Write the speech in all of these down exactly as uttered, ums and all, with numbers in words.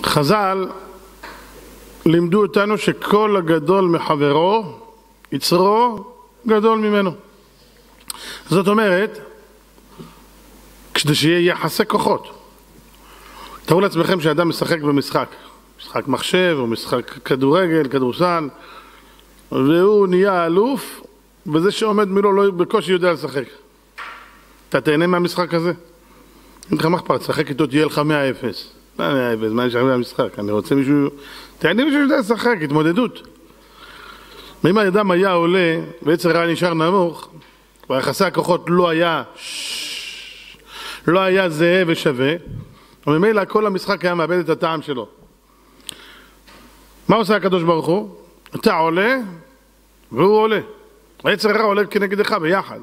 חז"ל לימדו אותנו שכל הגדול מחברו, יצרו גדול ממנו. זאת אומרת, כדי שיהיה יחסי כוחות. תראו לעצמכם שאדם משחק במשחק, משחק מחשב או משחק כדורגל, כדורסל, והוא נהיה אלוף, וזה שעומד מולו לא בקושי יודע לשחק. אתה תהנה מהמשחק הזה? אין לך מחפר, תשחק איתו, תהיה לך מאה אפס. מה מאה אפס? מה נשאר מהמשחק? אני רוצה מישהו... תהנה מישהו שיודע לשחק, התמודדות. ואם האדם היה עולה, ויצר הרע נשאר נמוך, ויחסי הכוחות לא היה... לא היה זהה ושווה, וממילא כל המשחק היה מאבד את הטעם שלו. מה עושה הקדוש ברוך הוא? אתה עולה, והוא עולה. היצר הרע עולה כנגדך ביחד.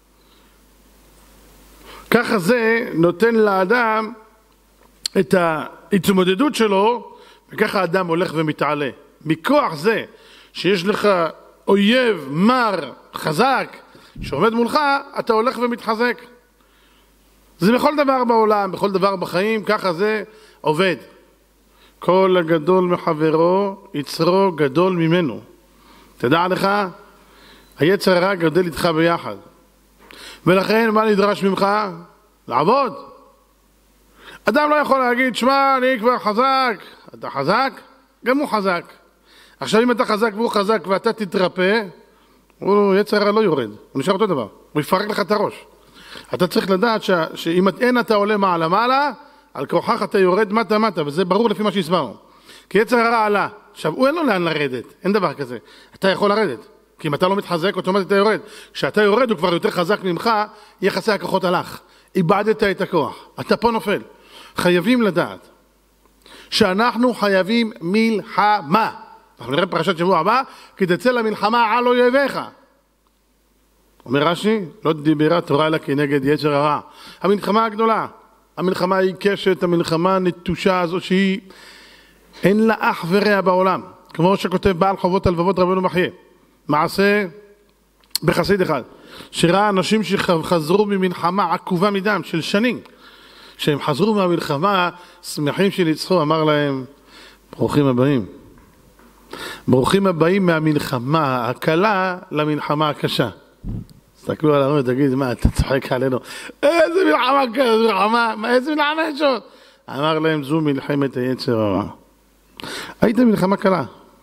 ככה זה נותן לאדם את ההתמודדות שלו, וככה האדם הולך ומתעלה. מכוח זה שיש לך אויב מר, חזק, שעומד מולך, אתה הולך ומתחזק. זה בכל דבר בעולם, בכל דבר בחיים, ככה זה עובד. כל הגדול מחברו, יצרו גדול ממנו. תדע לך, היצר הרע גדל איתך ביחד. ולכן, מה נדרש ממך? לעבוד. אדם לא יכול להגיד, שמע, אני כבר חזק. אתה חזק? גם הוא חזק. עכשיו, אם אתה חזק והוא חזק ואתה תתרפא, הוא יצר הרע לא יורד. הוא נשאר אותו דבר. הוא יפרק לך את הראש. אתה צריך לדעת ש... שאם אין אתה עולה מעלה מעלה, על כוחך אתה יורד מטה מטה, וזה ברור לפי מה שהסברנו. כי יצר הרע עלה. עכשיו, הוא אין לו לאן לרדת. אין דבר כזה. אתה יכול לרדת. כי אם אתה לא מתחזק, אוטומטית אתה יורד. כשאתה יורד, הוא כבר יותר חזק ממך, יחסי הכוחות הלך. איבדת את הכוח. אתה פה נופל. חייבים לדעת שאנחנו חייבים מלחמה. אנחנו נראה פרשת שבוע הבא, כי תצא למלחמה על אויביך. אומר רש"י, לא דיברה תורה אלא כנגד יצר הרע. המלחמה הגדולה, המלחמה העיקשת, המלחמה הנטושה הזו שהיא אין לה אח ורע בעולם. כמו שכותב בעל חובות הלבבות רבנו מחיה. מעשה בחסיד אחד, שראה אנשים שחזרו ממלחמה עקובה מדם של שנים, שהם חזרו מהמלחמה, שמחים שניצחו, אמר להם, ברוכים הבאים. ברוכים הבאים מהמלחמה הקלה למלחמה הקשה. תסתכלו עלינו ותגיד, מה, אתה צוחק עלינו? איזה מלחמה כזו, מלחמה, איזה מלחמה יש עוד? אמר להם, זו מלחמת היצר הרע. היית מלחמה קלה.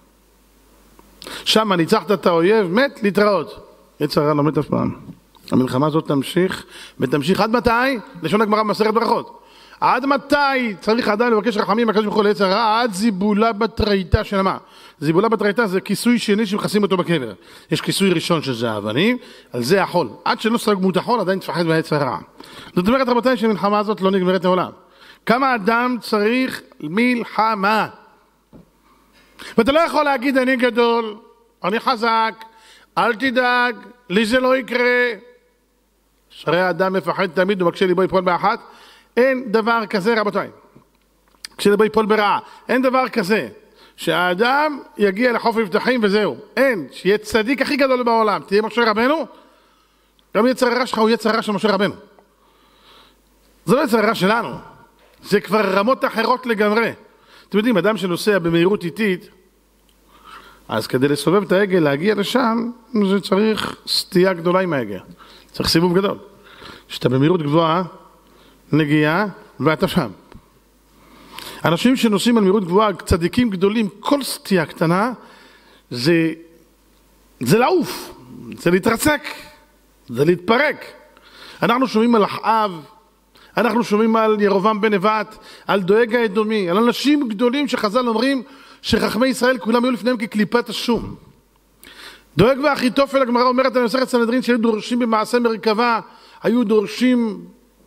שם ניצחת את האויב, מת להתראות. יצר הרע לא מת אף פעם. המלחמה הזאת תמשיך, ותמשיך עד מתי? לשון הגמרא במסכת ברכות. עד מתי צריך עדיין לבקש רחמים הקדוש ברוך הוא ליצר הרע? עד זיבולה בתרייתא של מה? זיבולה בתרייתא זה כיסוי שני שמכסים אותו בקבר. יש כיסוי ראשון שזה האבנים, על זה החול. עד שלא סגמו את החול עדיין תפחד ביצר הרע. זאת אומרת רבותיי שהמלחמה הזאת לא נגמרת לעולם. כמה אדם צריך מלחמה? ואתה לא יכול להגיד אני גדול, אני חזק, אל תדאג, לי זה לא יקרה. שרי האדם מפחד תמיד ומקשה ליבו יפול באחת. אין דבר כזה רבותיי. כשליבו יפול ברעה. אין דבר כזה. שהאדם יגיע לחוף מבטחים וזהו. אין. שיהיה צדיק הכי גדול בעולם. תהיה משה רבנו. גם יצר הרע שלך הוא יצר הרע של משה רבנו. זה לא יצר הרע שלנו. זה כבר רמות אחרות לגמרי. אתם יודעים, אדם שנוסע במהירות איטית, אז כדי לסובב את העגל, להגיע לשם, זה צריך סטייה גדולה עם העגל. צריך סיבוב גדול. שאתה במהירות גבוהה, נגיעה, ואתה שם. אנשים שנוסעים על מהירות גבוהה, צדיקים גדולים, כל סטייה קטנה, זה, זה לעוף, זה להתרסק, זה להתפרק. אנחנו שומעים על אחאב, אנחנו שומעים על ירובעם בן נבט, על דואג האדומי, על אנשים גדולים שחז"ל אומרים שחכמי ישראל כולם היו לפניהם כקליפת השום. דואג ואחיתופל, הגמרא אומרת על מסכת סנהדרין שהיו דורשים במעשה מרכבה, היו דורשים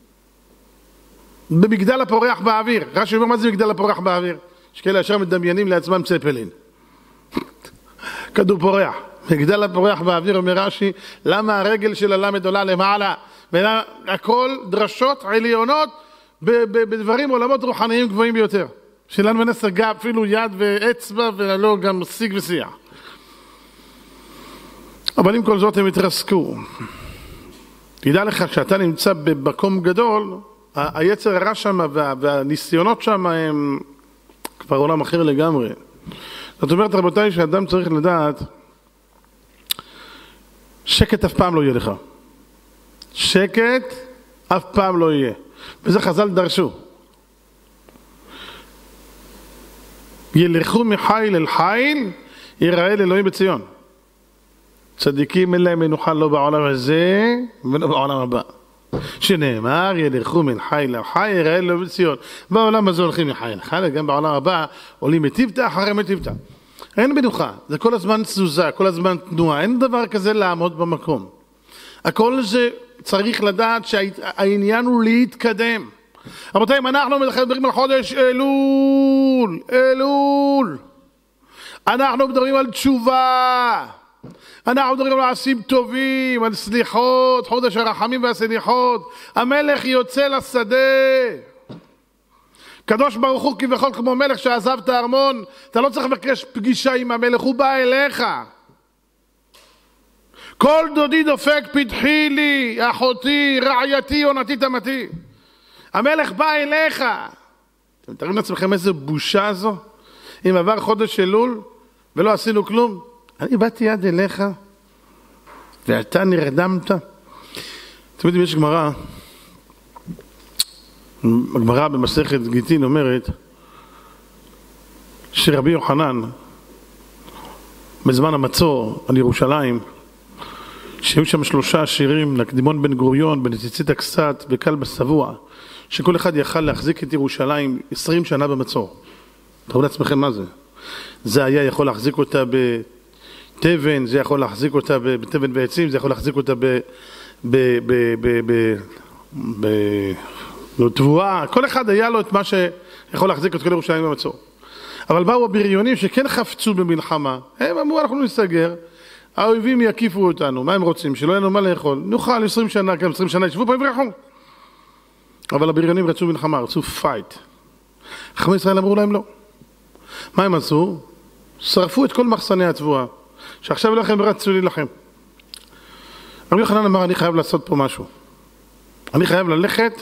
במגדל הפורח באוויר. רש"י אומר מה זה מגדל הפורח באוויר? יש כאלה ישר מדמיינים לעצמם צפלין. כדור פורח. מגדל הפורח באוויר אומר רש"י, למה הרגל של הלמד עולה למעלה? והכל דרשות עליונות בדברים עולמות רוחניים גבוהים ביותר. שלנו אין השגה אפילו יד ואצבע ולא גם שיג ושיח. אבל עם כל זאת הם התרסקו. תדע לך שאתה נמצא במקום גדול, היצר הרע שם והניסיונות שם הם כבר עולם אחר לגמרי. זאת אומרת, רבותיי, שאדם צריך לדעת, שקט אף פעם לא יהיה לך. שקט אף פעם לא יהיה. וזה חז"ל דרשו. ילכו מחיל אל חיל, יראה לאלוהים בציון. צדיקים אין להם מנוחה לא בעולם הזה ולא בעולם הבא. שנאמר, ילכו מן חיל אל חיל, יראה לאלוהים בציון. בעולם הזה הולכים מחיל אל חיל, גם בעולם הבא עולים מטיבתא אחרי מטיבתא. אין מנוחה, זה כל הזמן תזוזה, כל הזמן תנועה, אין דבר כזה לעמוד במקום. הכל זה צריך לדעת שהעניין הוא להתקדם. רבותיי, אם אנחנו מדברים על חודש אלול, אלול, אנחנו מדברים על תשובה, אנחנו מדברים על מעשים טובים, על סליחות, חודש הרחמים והסליחות, המלך יוצא לשדה. קדוש ברוך הוא כביכול כמו מלך שעזב את הארמון, אתה לא צריך לבקש פגישה עם המלך, הוא בא אליך. כל דודי דופק פתחי לי, אחותי, רעייתי, עונתי תמתי. המלך בא אליך. אתם מתארים לעצמכם איזה בושה זו? אם עבר חודש אלול ולא עשינו כלום, אני באתי יד אליך ואתה נרדמת. אתם יודעים, יש גמרא, הגמרא במסכת גיטין אומרת שרבי יוחנן בזמן המצור על ירושלים, שהיו שם שלושה שירים, נקדימון בן גוריון, בנציצית הקסת וקל בסבוע, שכל אחד יכל להחזיק את ירושלים עשרים שנה במצור. תראו לעצמכם מה זה. זה היה יכול להחזיק אותה בתבן, זה יכול להחזיק אותה בתבן ועצים, זה יכול להחזיק אותה בתבואה. כל אחד היה לו את מה שיכול להחזיק את כל ירושלים במצור. אבל באו הבריונים שכן חפצו במלחמה, הם אמרו אנחנו נסתגר, האויבים יקיפו אותנו, מה הם רוצים? שלא יהיה לנו מה לאכול, נוכל עשרים שנה, גם עשרים שנה ישבו פה וברחו. אבל הבריונים רצו מלחמה, רצו פייט. חכמי ישראל אמרו להם לא. מה הם עשו? שרפו את כל מחסני התבואה, שעכשיו לכם ורצו להילחם. רבי יוחנן אמר, אני חייב לעשות פה משהו. אני חייב ללכת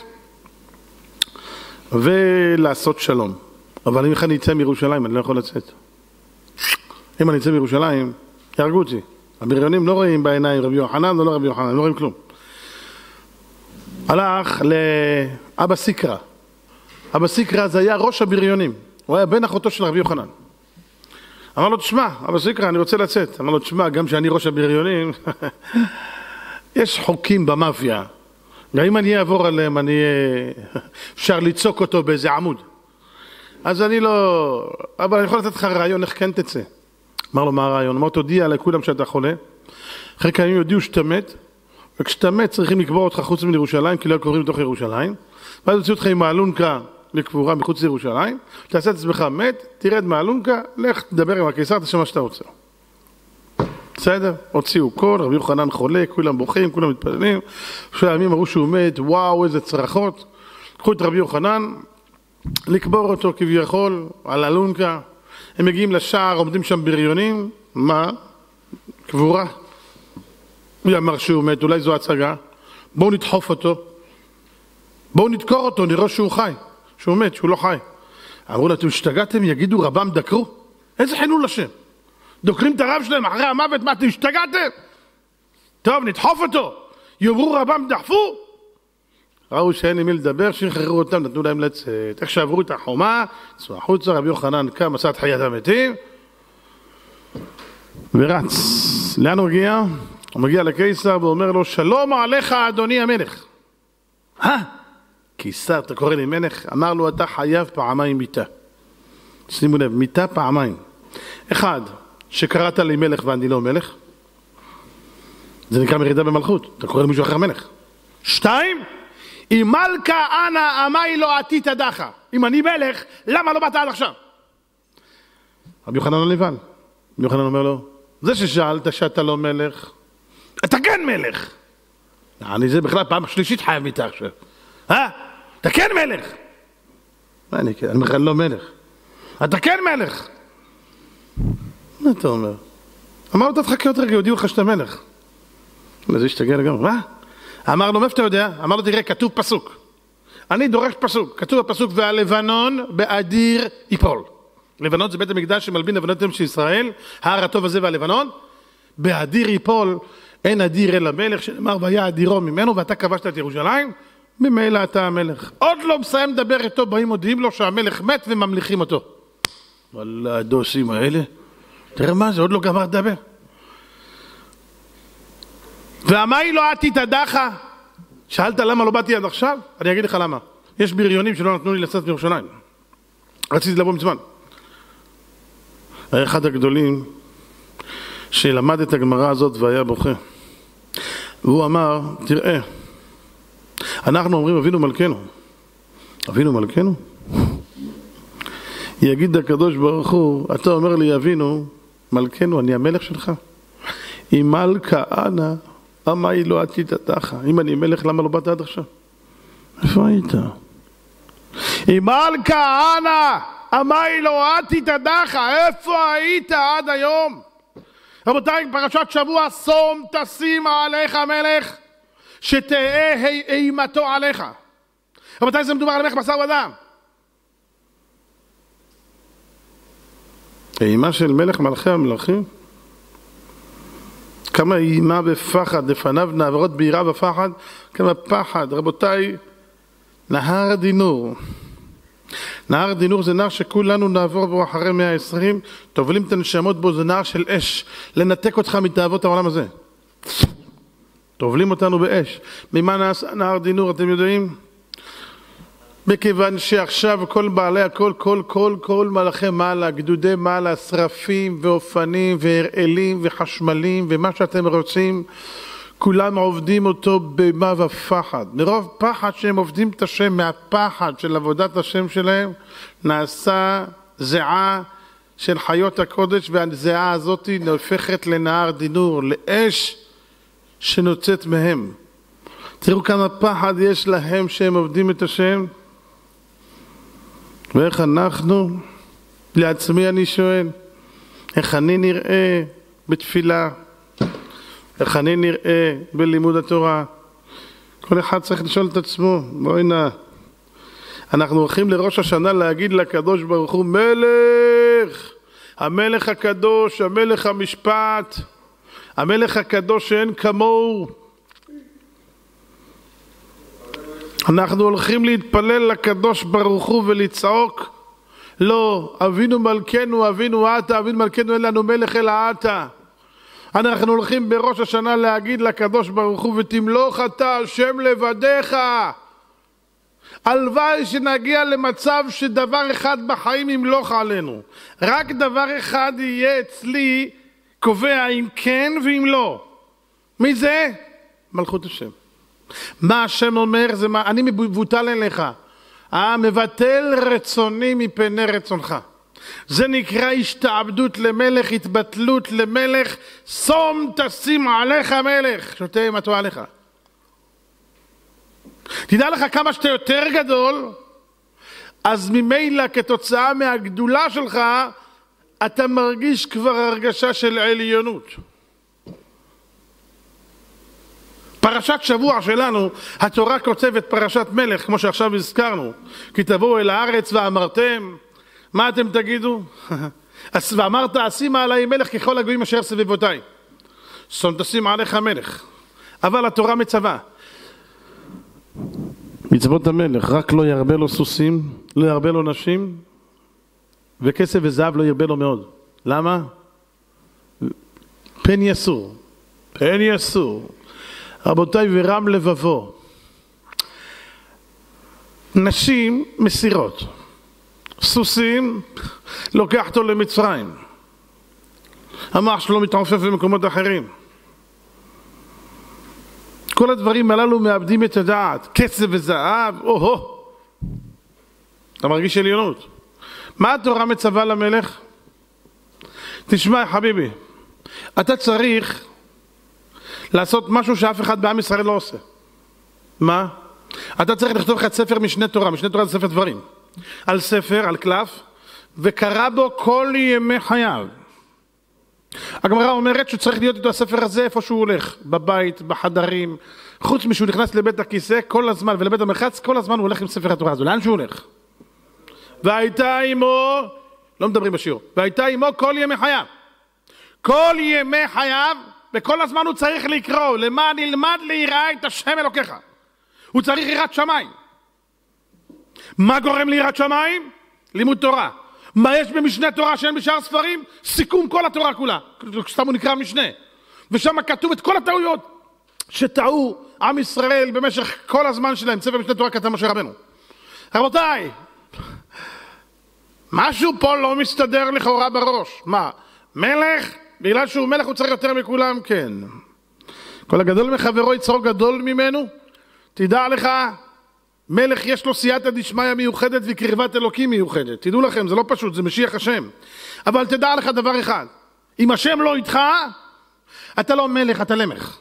ולעשות שלום. אבל אם אני אצא מירושלים, אני לא יכול לצאת. אם אני אצא מירושלים, יהרגו אותי. הבריונים לא רואים בעיניים רבי יוחנן, לא רבי יוחנן, לא רואים כלום. הלך לאבא סיקרא. אבא סיקרא זה היה ראש הבריונים. הוא היה בן אחותו של רבי יוחנן. אמר לו, תשמע, אבא סיקרא, אני רוצה לצאת. אמר לו, תשמע, גם שאני ראש הבריונים, יש חוקים במאפיה. גם אם אני אעבור עליהם, אני אפשר ליצוק אותו באיזה עמוד. אז אני לא... אבל אני יכול לתת לך רעיון, איך כן תצא. אמר לו, מה הרעיון? אמר, תודיע לכולם שאתה חולה. אחרי כמה ימים יודיעו שאתה מת, וכשאתה מת צריכים לקבור אותך חוץ מירושלים, כי לא קוברים בתוך ירושלים. ואז יוציאו אותך עם האלונקה לקבורה מחוץ לירושלים, תעשה את עצמך מת, תרד מהאלונקה, לך תדבר עם הקיסר, תשמע מה שאתה רוצה. בסדר? הוציאו קול, רבי יוחנן חולה, כולם בוכים, כולם מתפללים. שלושה ימים אמרו שהוא מת, וואו, איזה צרחות. קחו את רבי יוחנן, לקבור אותו כביכול על אלונקה. הם מגיעים לשער, עומדים שם בריונים. מה? קבורה. הוא אמר שהוא מת, אולי זו הצגה. בואו נדחוף אותו. בואו נדקור אותו, נראה שהוא חי. שהוא מת, שהוא לא חי. אמרו לה, אתם השתגעתם, יגידו רבם דקרו. איזה חילול השם. דוקרים את הרב שלהם אחרי המוות, מה אתם השתגעתם? טוב, נדחוף אותו. יאמרו רבם דחפו. ראו שאין עם מי לדבר, שחררו אותם, נתנו להם לצאת. איך שעברו את החומה, צאו החוצה, רבי יוחנן קם, עשה את חיית המתים, ורץ. לאן הוא מגיע? הוא מגיע לקיסר ואומר לו, שלום עליך אדוני המלך. אה? קיסר, אתה קורא לי מלך? אמר לו, אתה חייב פעמיים מיתה. שימו לב, מיתה פעמיים. אחד, שקראת לי מלך ואני לא מלך. זה נקרא מרידה במלכות. אתה קורא למישהו אחר מלך. שתיים, אם מלכה אנא אמי לא עתית דחה. אם אני מלך, למה לא באת עד עכשיו? רבי יוחנן לא נבהל. רבי יוחנן אומר לו, זה ששאלת שאתה לא מלך, אתה כן מלך. אני זה בכלל פעם שלישית חייב מיתה עכשיו. אה? אתה כן מלך. אני כן, אני בכלל לא מלך. אתה כן מלך. מה אתה אומר? אמר לו, תחכה יותר רגע, יודיעו לך שאתה מלך. זה השתגע לגמרי, מה? אמר לו, מאיפה אתה יודע? אמר לו, תראה, כתוב פסוק. אני דורש פסוק. כתוב הפסוק, והלבנון באדיר ייפול. לבנון זה בית המקדש שמלבין לבנותיהם של ישראל, ההר הטוב הזה והלבנון. באדיר ייפול, אין אדיר אלא מלך, שנאמר והיה אדירו ממנו, ואתה כבשת את ירושלים, ממילא אתה המלך. עוד לא מסיים לדבר איתו, באים מודיעים לו שהמלך מת וממליכים אותו. וואלה, הדוסים האלה, תראה מה זה, עוד לא גמר לדבר. ואמי לא עתי תדחה? שאלת למה לא באתי עד עכשיו? אני אגיד לך למה. יש בריונים שלא נתנו לי לצאת מירושלים. רציתי לבוא מזמן. היה אחד הגדולים שלמד את הגמרא הזאת והיה בוכה. והוא אמר, תראה, אנחנו אומרים אבינו מלכנו. אבינו מלכנו? יגיד הקדוש ברוך הוא, אתה אומר לי אבינו מלכנו, אני המלך שלך. אם מלכה אנא, אמי לא עתי תדחה. אם אני מלך, למה לא באת עד עכשיו? איפה היית? אם מלכה אנא, אמי לא עתי תדחה. איפה היית עד היום? רבותיי, פרשת שבוע, שום תשים עליך מלך, שתהא אימתו עליך. רבותיי, זה מדובר על מלך בשר ודם. אימה של מלך מלכי המלכים? כמה אימה ופחד, לפניו נעברות ביראה ופחד, כמה פחד. רבותיי, נהר דינור. נהר דינור זה נהר שכולנו נעבור בו אחרי מאה ועשרים, תובלים את הנשמות בו, זה נהר של אש, לנתק אותך מתאוות העולם הזה. תובלים אותנו באש. ממה נעשה נהר דינור, אתם יודעים? מכיוון שעכשיו כל בעלי הכל, כל, כל, כל מלאכי מעלה, גדודי מעלה, שרפים ואופנים והרעלים וחשמלים ומה שאתם רוצים, כולם עובדים אותו במה ופחד. מרוב פחד שהם עובדים את השם, מהפחד של עבודת השם שלהם, נעשה זיעה של חיות הקודש, והזיעה הזאת נהפכת לנהר דינור, לאש שנוצאת מהם. תראו כמה פחד יש להם שהם עובדים את השם. ואיך אנחנו, לעצמי אני שואל, איך אני נראה בתפילה, איך אני נראה בלימוד התורה. כל אחד צריך לשאול את עצמו, בואי נא, אנחנו הולכים לראש השנה להגיד לקדוש ברוך הוא, מלך, המלך הקדוש, המלך המשפט, המלך הקדוש שאין כמוהו. אנחנו הולכים להתפלל לקדוש ברוך הוא ולצעוק, לא, אבינו מלכנו, אבינו אתה, אבינו מלכנו, אין לנו מלך אלא אתה. אנחנו הולכים בראש השנה להגיד לקדוש ברוך הוא, ותמלוך אתה השם לבדיך. הלוואי שנגיע למצב שדבר אחד בחיים ימלוך עלינו. רק דבר אחד יהיה אצלי קובע אם כן ואם לא. מי זה? מלכות השם. מה השם אומר זה מה, אני מבוטל אליך. אה, מבטל רצוני מפני רצונך. זה נקרא השתעבדות למלך, התבטלות למלך, שום תשים עליך מלך, שותה אימתו עליך. תדע לך כמה שאתה יותר גדול, אז ממילא כתוצאה מהגדולה שלך, אתה מרגיש כבר הרגשה של עליונות. פרשת שבוע שלנו, התורה כותבת פרשת מלך, כמו שעכשיו הזכרנו, כי תבואו אל הארץ ואמרתם, מה אתם תגידו? ואמרת, אשימה עלי מלך ככל הגויים אשר סביבותיי. שום תשים עליך מלך. אבל התורה מצווה. מצוות המלך, רק לא ירבה לו סוסים, לא ירבה לו נשים, וכסף וזהב לא ירבה לו מאוד. למה? פן יסור. פן יסור. רבותיי, ורם לבבו. נשים מסירות. סוסים, לוקח אותו למצרים. המוח שלו מתעופף במקומות אחרים. כל הדברים הללו מאבדים את הדעת. כסף וזהב, או-הו. אתה מרגיש עליונות. מה התורה מצווה למלך? תשמע, חביבי, אתה צריך לעשות משהו שאף אחד בעם ישראל לא עושה. מה? אתה צריך לכתוב לך את ספר משנה תורה. משנה תורה זה ספר דברים. על ספר, על קלף, וקרא בו כל ימי חייו. הגמרא אומרת שצריך להיות איתו הספר הזה איפה שהוא הולך, בבית, בחדרים, חוץ משהוא נכנס לבית הכיסא כל הזמן, ולבית המרחץ כל הזמן הוא הולך עם ספר התורה הזו. לאן שהוא הולך? והייתה עמו, לא מדברים בשיעור. והייתה עמו כל ימי חייו. כל ימי חייו, וכל הזמן הוא צריך לקרוא, למען ילמד ליראה את השם אלוקיך. הוא צריך יראת שמיים. מה גורם ליראת שמיים? לימוד תורה. מה יש במשנה תורה שאין בשאר ספרים? סיכום כל התורה כולה. סתם הוא נקרא משנה. ושם כתוב את כל הטעויות שטעו עם ישראל במשך כל הזמן שלהם. ספר משנה תורה כתב משה רבנו. רבותיי, משהו פה לא מסתדר לכאורה בראש. מה? מלך? בגלל שהוא מלך הוא צריך יותר מכולם? כן. כל הגדול מחברו יצרו גדול ממנו. תדע לך, מלך יש לו סייעתא דשמיא מיוחדת וקרבת אלוקים מיוחדת. תדעו לכם, זה לא פשוט, זה משיח השם. אבל תדע לך דבר אחד, אם השם לא איתך, אתה לא מלך, אתה למך.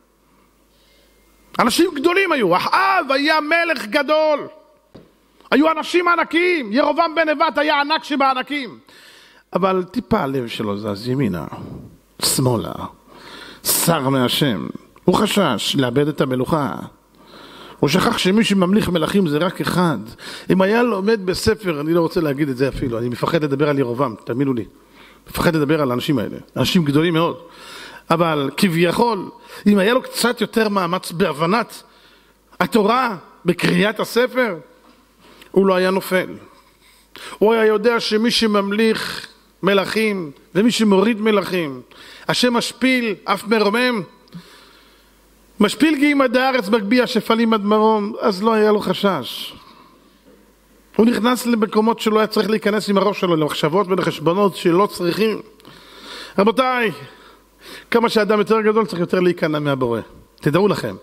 אנשים גדולים היו, אחאב היה מלך גדול. היו אנשים ענקים, ירובעם בן נבט היה ענק שבענקים. אבל טיפה הלב שלו זז ימינה, שמאלה, שר מהשם. הוא חשש לאבד את המלוכה. הוא שכח שמי שממליך מלכים זה רק אחד. אם היה לומד בספר, אני לא רוצה להגיד את זה אפילו, אני מפחד לדבר על ירובעם, תאמינו לי. מפחד לדבר על האנשים האלה, אנשים גדולים מאוד. אבל כביכול, אם היה לו קצת יותר מאמץ בהבנת התורה, בקריאת הספר, הוא לא היה נופל. הוא היה יודע שמי שממליך מלכים ומי שמוריד מלכים, השם משפיל אף מרומם, משפיל גאים עד הארץ מגביה שפלים עד מרום, אז לא היה לו חשש. הוא נכנס למקומות שלא היה צריך להיכנס עם הראש שלו, למחשבות ולחשבונות שלא צריכים. רבותיי, כמה שאדם יותר גדול צריך יותר להיכנע מהבורא. תדעו לכם.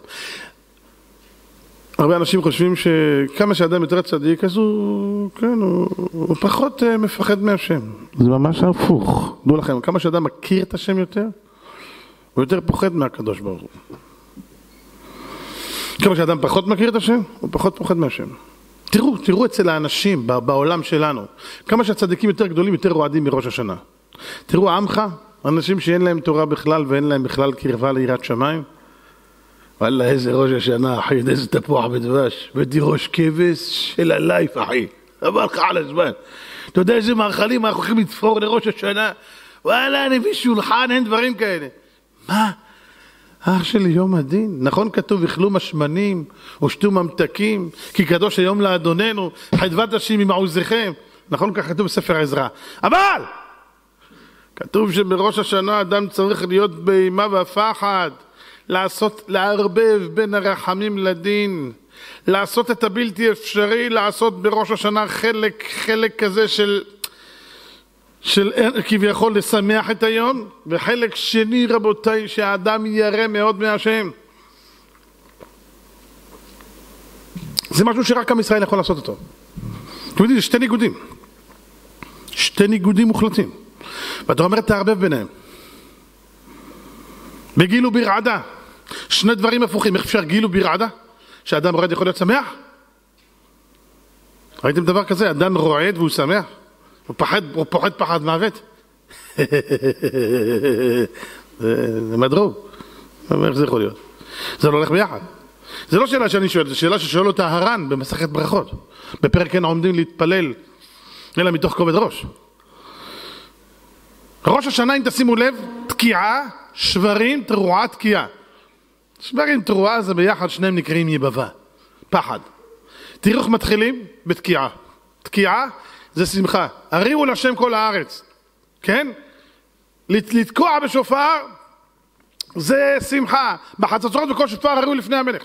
הרבה אנשים חושבים שכמה שאדם יותר צדיק, אז הוא, כן, הוא, הוא פחות מפחד מהשם. זה ממש הפוך. דעו לכם, כמה שאדם מכיר את השם יותר, הוא יותר פוחד מהקדוש ברוך הוא. כמה שאדם פחות מכיר את השם, הוא פחות פוחד מהשם. תראו, תראו אצל האנשים בעולם שלנו, כמה שהצדיקים יותר גדולים, יותר רועדים מראש השנה. תראו, עמך, אנשים שאין להם תורה בכלל ואין להם בכלל קרבה ליראת שמיים, וואלה, איזה ראש השנה, אחי, איזה תפוח בדבש, ואיזה ראש כבש של הלייף, אחי. אמר לך על הזמן. אתה יודע איזה מאכלים אנחנו הולכים לתפור לראש השנה? וואלה, נביא שולחן, אין דברים כאלה. מה? אח שלי, יום הדין. נכון כתוב, אכלו משמנים, ושתו ממתקים, כי קדוש היום לאדוננו, חדבת השם ממעוזיכם. נכון כך כתוב בספר עזרא. אבל! כתוב שבראש השנה אדם צריך להיות באימה והפחד. לעשות, לערבב בין הרחמים לדין, לעשות את הבלתי אפשרי, לעשות בראש השנה חלק, חלק כזה של, של כביכול לשמח את היום, וחלק שני רבותיי שהאדם ירא מאוד מהשם. זה משהו שרק עם ישראל יכול לעשות אותו. אתם יודעים, זה שתי ניגודים. שתי ניגודים מוחלטים. ואתה אומר, תערבב ביניהם. בגיל וברעדה. שני דברים הפוכים. איך אפשר גיל וברעדה? שאדם רועד יכול להיות שמח? ראיתם דבר כזה? אדם רועד והוא שמח? הוא פחד, הוא פוחד פחד מוות? זה מדרוג. איך זה יכול להיות? זה לא הולך ביחד. זה לא שאלה שאני שואל, זה שאלה ששואל אותה הר"ן במסכת ברכות. בפרק אין עומדים להתפלל, אלא מתוך כובד ראש. ראש השנה, אם תשימו לב, תקיעה, שברים, תרועה, תקיעה. שברים, תרועה, זה ביחד, שניהם נקראים יבבה. פחד. תראו איך מתחילים? בתקיעה. תקיעה זה שמחה. הריעו לשם כל הארץ. כן? לתקוע בשופר זה שמחה. בחצוצרות וכל שופר הריעו לפני המלך.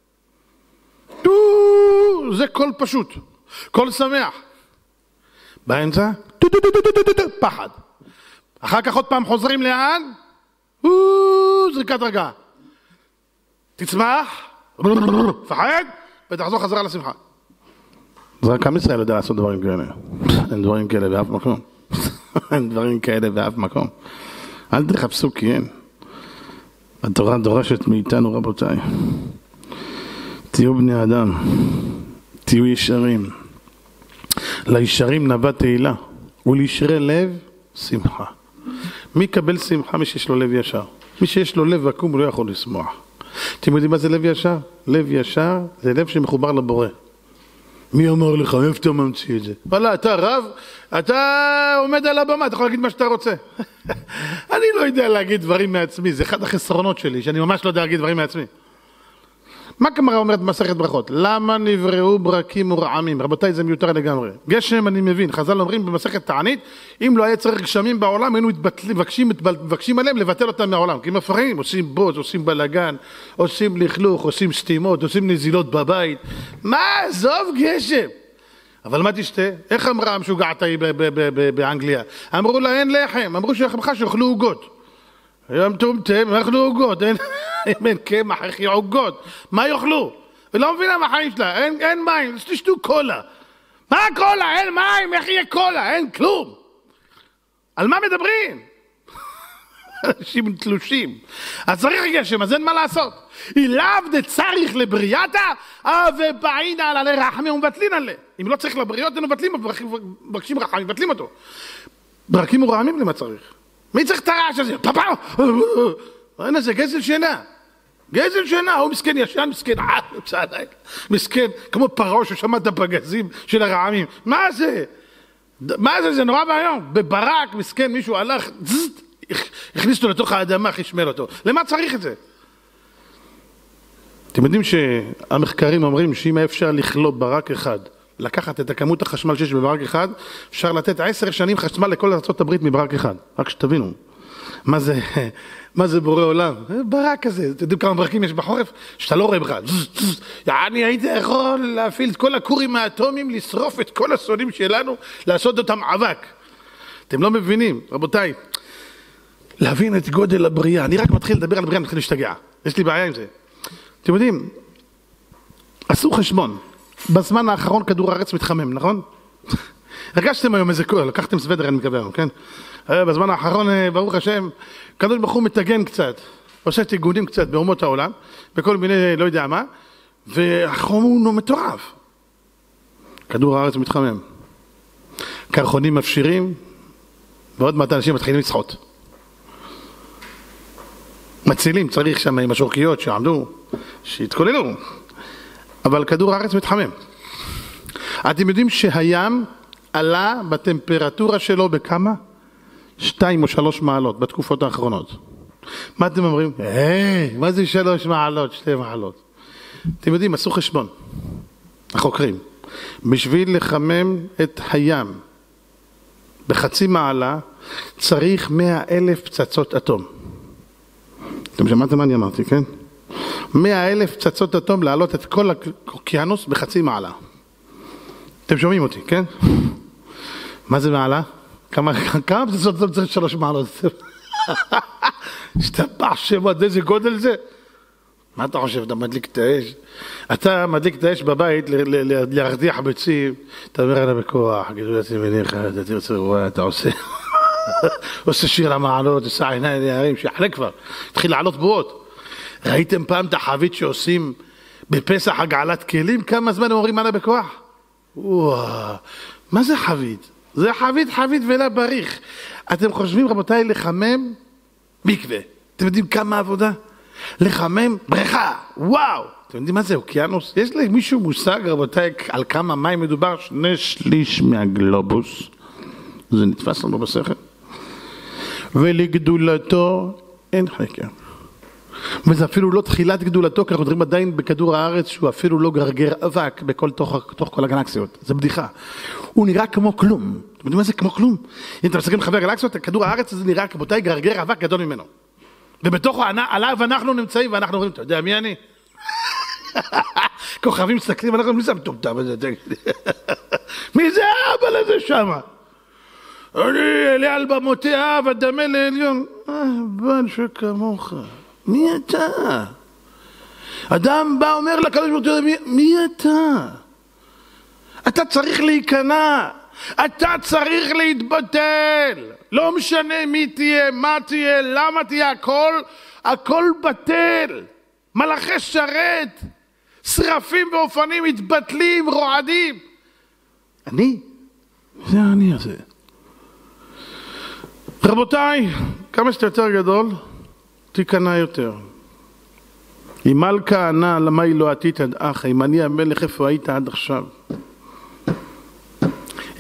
זה קול פשוט. קול שמח. באמצע? פחד. אחר כך עוד פעם חוזרים לאן? זריקת רגע. תצמח, פחד, ותחזור חזרה לשמחה. זה רק עם ישראל יודע לעשות דברים כאלה. אין דברים כאלה באף מקום. אין דברים כאלה באף מקום. אל תחפשו כי אין. התורה דורשת מאיתנו רבותיי. תהיו בני אדם. תהיו ישרים. לישרים נבע תהילה. ולישרי לב שמחה. מי יקבל שמחה? מי שיש לו לב ישר. מי שיש לו לב וקום הוא לא יכול לשמוח. אתם יודעים מה זה לב ישר? לב ישר זה לב שמחובר לבורא. מי אמר לך? איפה אתה ממציא את זה? וואלה, אתה רב, אתה עומד על הבמה, אתה יכול להגיד מה שאתה רוצה. אני לא יודע להגיד דברים מעצמי, זה אחד החסרונות שלי, שאני ממש לא יודע להגיד דברים מעצמי. מה הגמרא אומרת במסכת ברכות? למה נבראו ברקים ורעמים? רבותיי, זה מיותר לגמרי. גשם אני מבין, חז"ל אומרים במסכת תענית, אם לא היה צריך גשמים בעולם, היינו מבקשים, מבקשים עליהם לבטל אותם מהעולם. כי הם מפריעים, עושים בוז, עושים בלגן, עושים לכלוך, עושים סתימות, עושים נזילות בבית. מה? עזוב גשם. אבל מה תשתה? איך אמרה המשוגעת ההיא באנגליה? אמרו לה, אין לחם. אמרו שלחמך שאוכלו עוגות. היום טומטם, אכלו עוגות. אם אין קמח, איך יהיו עוגות? מה יאכלו? היא לא מבינה מה החיים שלה. אין, אין מים, אז תשתו קולה. מה קולה? אין מים, איך יהיה קולה? אין כלום. על מה מדברים? אנשים תלושים. אז צריך גשם, אז אין מה לעשות. אילאו דצריך לבריאתה, ובעינה על עלי רחמי ומבטלין עלי. אם לא צריך לבריות, הם מבטלים, מבקשים רחמי, מבטלים אותו. ברקים ורעמים למה צריך? מי צריך את הרעש הזה? פאפה! אין איזה גזל שינה. גזל שינה, הוא מסכן ישן, מסכן צעדיי. מסכן, כמו פרעה ששמע את הפגזים של הרעמים. מה זה? מה זה? זה נורא והיום. בברק, מסכן, מישהו הלך, הכניס אותו לתוך האדמה, חשמל אותו. למה צריך את זה? אתם יודעים שהמחקרים אומרים שאם אפשר לכלוא ברק אחד, לקחת את הכמות החשמל שיש בברק אחד, אפשר לתת עשר שנים חשמל לכל ארצות הברית מברק אחד. רק שתבינו. מה זה, מה זה בורא עולם? ברק כזה. אתם יודעים כמה ברקים יש בחורף? שאתה לא רואה בכלל. אני הייתי יכול להפעיל את כל הכורים האטומיים, לשרוף את כל הסונים שלנו, לעשות אותם אבק. אתם לא מבינים, רבותיי. להבין את גודל הבריאה. אני רק מתחיל לדבר על הבריאה, אני מתחיל להשתגע. יש לי בעיה עם זה. אתם יודעים, עשו חשבון. בזמן האחרון כדור הארץ מתחמם, נכון? הרגשתם היום איזה קול, לקחתם סוודר, אני מקווה, כן? בזמן האחרון, ברוך השם, כדור בחור מתגן קצת, עושה תיגונים קצת באומות העולם, בכל מיני, לא יודע מה, והחום הוא מטורף. כדור הארץ מתחמם. קרחונים מפשירים, ועוד מעט אנשים מתחילים לצחות. מצילים, צריך שם עם השורקיות שעמדו, שהתכוננו. אבל כדור הארץ מתחמם. אתם יודעים שהים עלה בטמפרטורה שלו בכמה? שתיים או שלוש מעלות בתקופות האחרונות. מה אתם אומרים? היי, מה זה שלוש מעלות, שתי מעלות? אתם יודעים, עשו חשבון, החוקרים, בשביל לחמם את הים בחצי מעלה, צריך מאה אלף פצצות אטום. אתם שמעתם מה אני אמרתי, כן? מאה אלף פצצות אטום להעלות את כל האוקיינוס בחצי מעלה. אתם שומעים אותי, כן? מה זה מעלה? כמה, כמה פצצות אטום צריך שלוש מעלות? השתבח שמות, איזה גודל זה? מה אתה חושב? אתה מדליק את האש? אתה מדליק את האש בבית להרתיח ביצים, אתה אומר עליו בכוח, גדול עצמי מניחה, אתה תרצה רואה, אתה עושה. עושה שיר המעלות, עושה עיניים נערים, שיחלה כבר, התחיל לעלות בועות. ראיתם פעם את החבית שעושים בפסח הגעלת כלים? כמה זמן הם אומרים ענה בכוח? וואו, מה זה חבית? זה חבית, חבית ולא בריך. אתם חושבים רבותיי לחמם מקווה? אתם יודעים כמה עבודה? לחמם בריכה, וואו! אתם יודעים מה זה אוקיינוס? יש לי מישהו מושג רבותיי על כמה מים מדובר? שני שליש מהגלובוס. זה נתפס לנו בשכל. ולגדולתו אין חקר. וזה אפילו לא תחילת גדולתו, כי אנחנו מדברים עדיין בכדור הארץ שהוא אפילו לא גרגר אבק בכל תוך, תוך כל הגלקסיות. זה בדיחה. הוא נראה כמו כלום. אתם יודעים מה זה כמו כלום? אם אתם מסתכלים בחבר הגלקסיות, כדור הארץ זה נראה כמותי גרגר אבק גדול ממנו. ובתוכו עליו אנחנו נמצאים ואנחנו אומרים, אתה יודע מי אני? כוכבים מסתכלים ואנחנו אומרים, מי זה מטומטם הזה? מי זה האבא לזה שמה? אני אלה על במותי אב, אדמה לעליון. אה, בן שכמוך. מי אתה? אדם בא אומר לקדוש ברוך הוא, מי, מי אתה? אתה צריך להיכנע. אתה צריך להתבטל. לא משנה מי תהיה, מה תהיה, למה תהיה, הכל, הכל בטל. מלאכי שרת, שרפים ואופנים, מתבטלים, רועדים. אני? זה אני הזה. רבותיי, כמה שאתה יותר גדול, תיכנע יותר. אם מלכה ענה, למה היא לא עתית עד אחי? אם אני המלך, איפה היית עד עכשיו?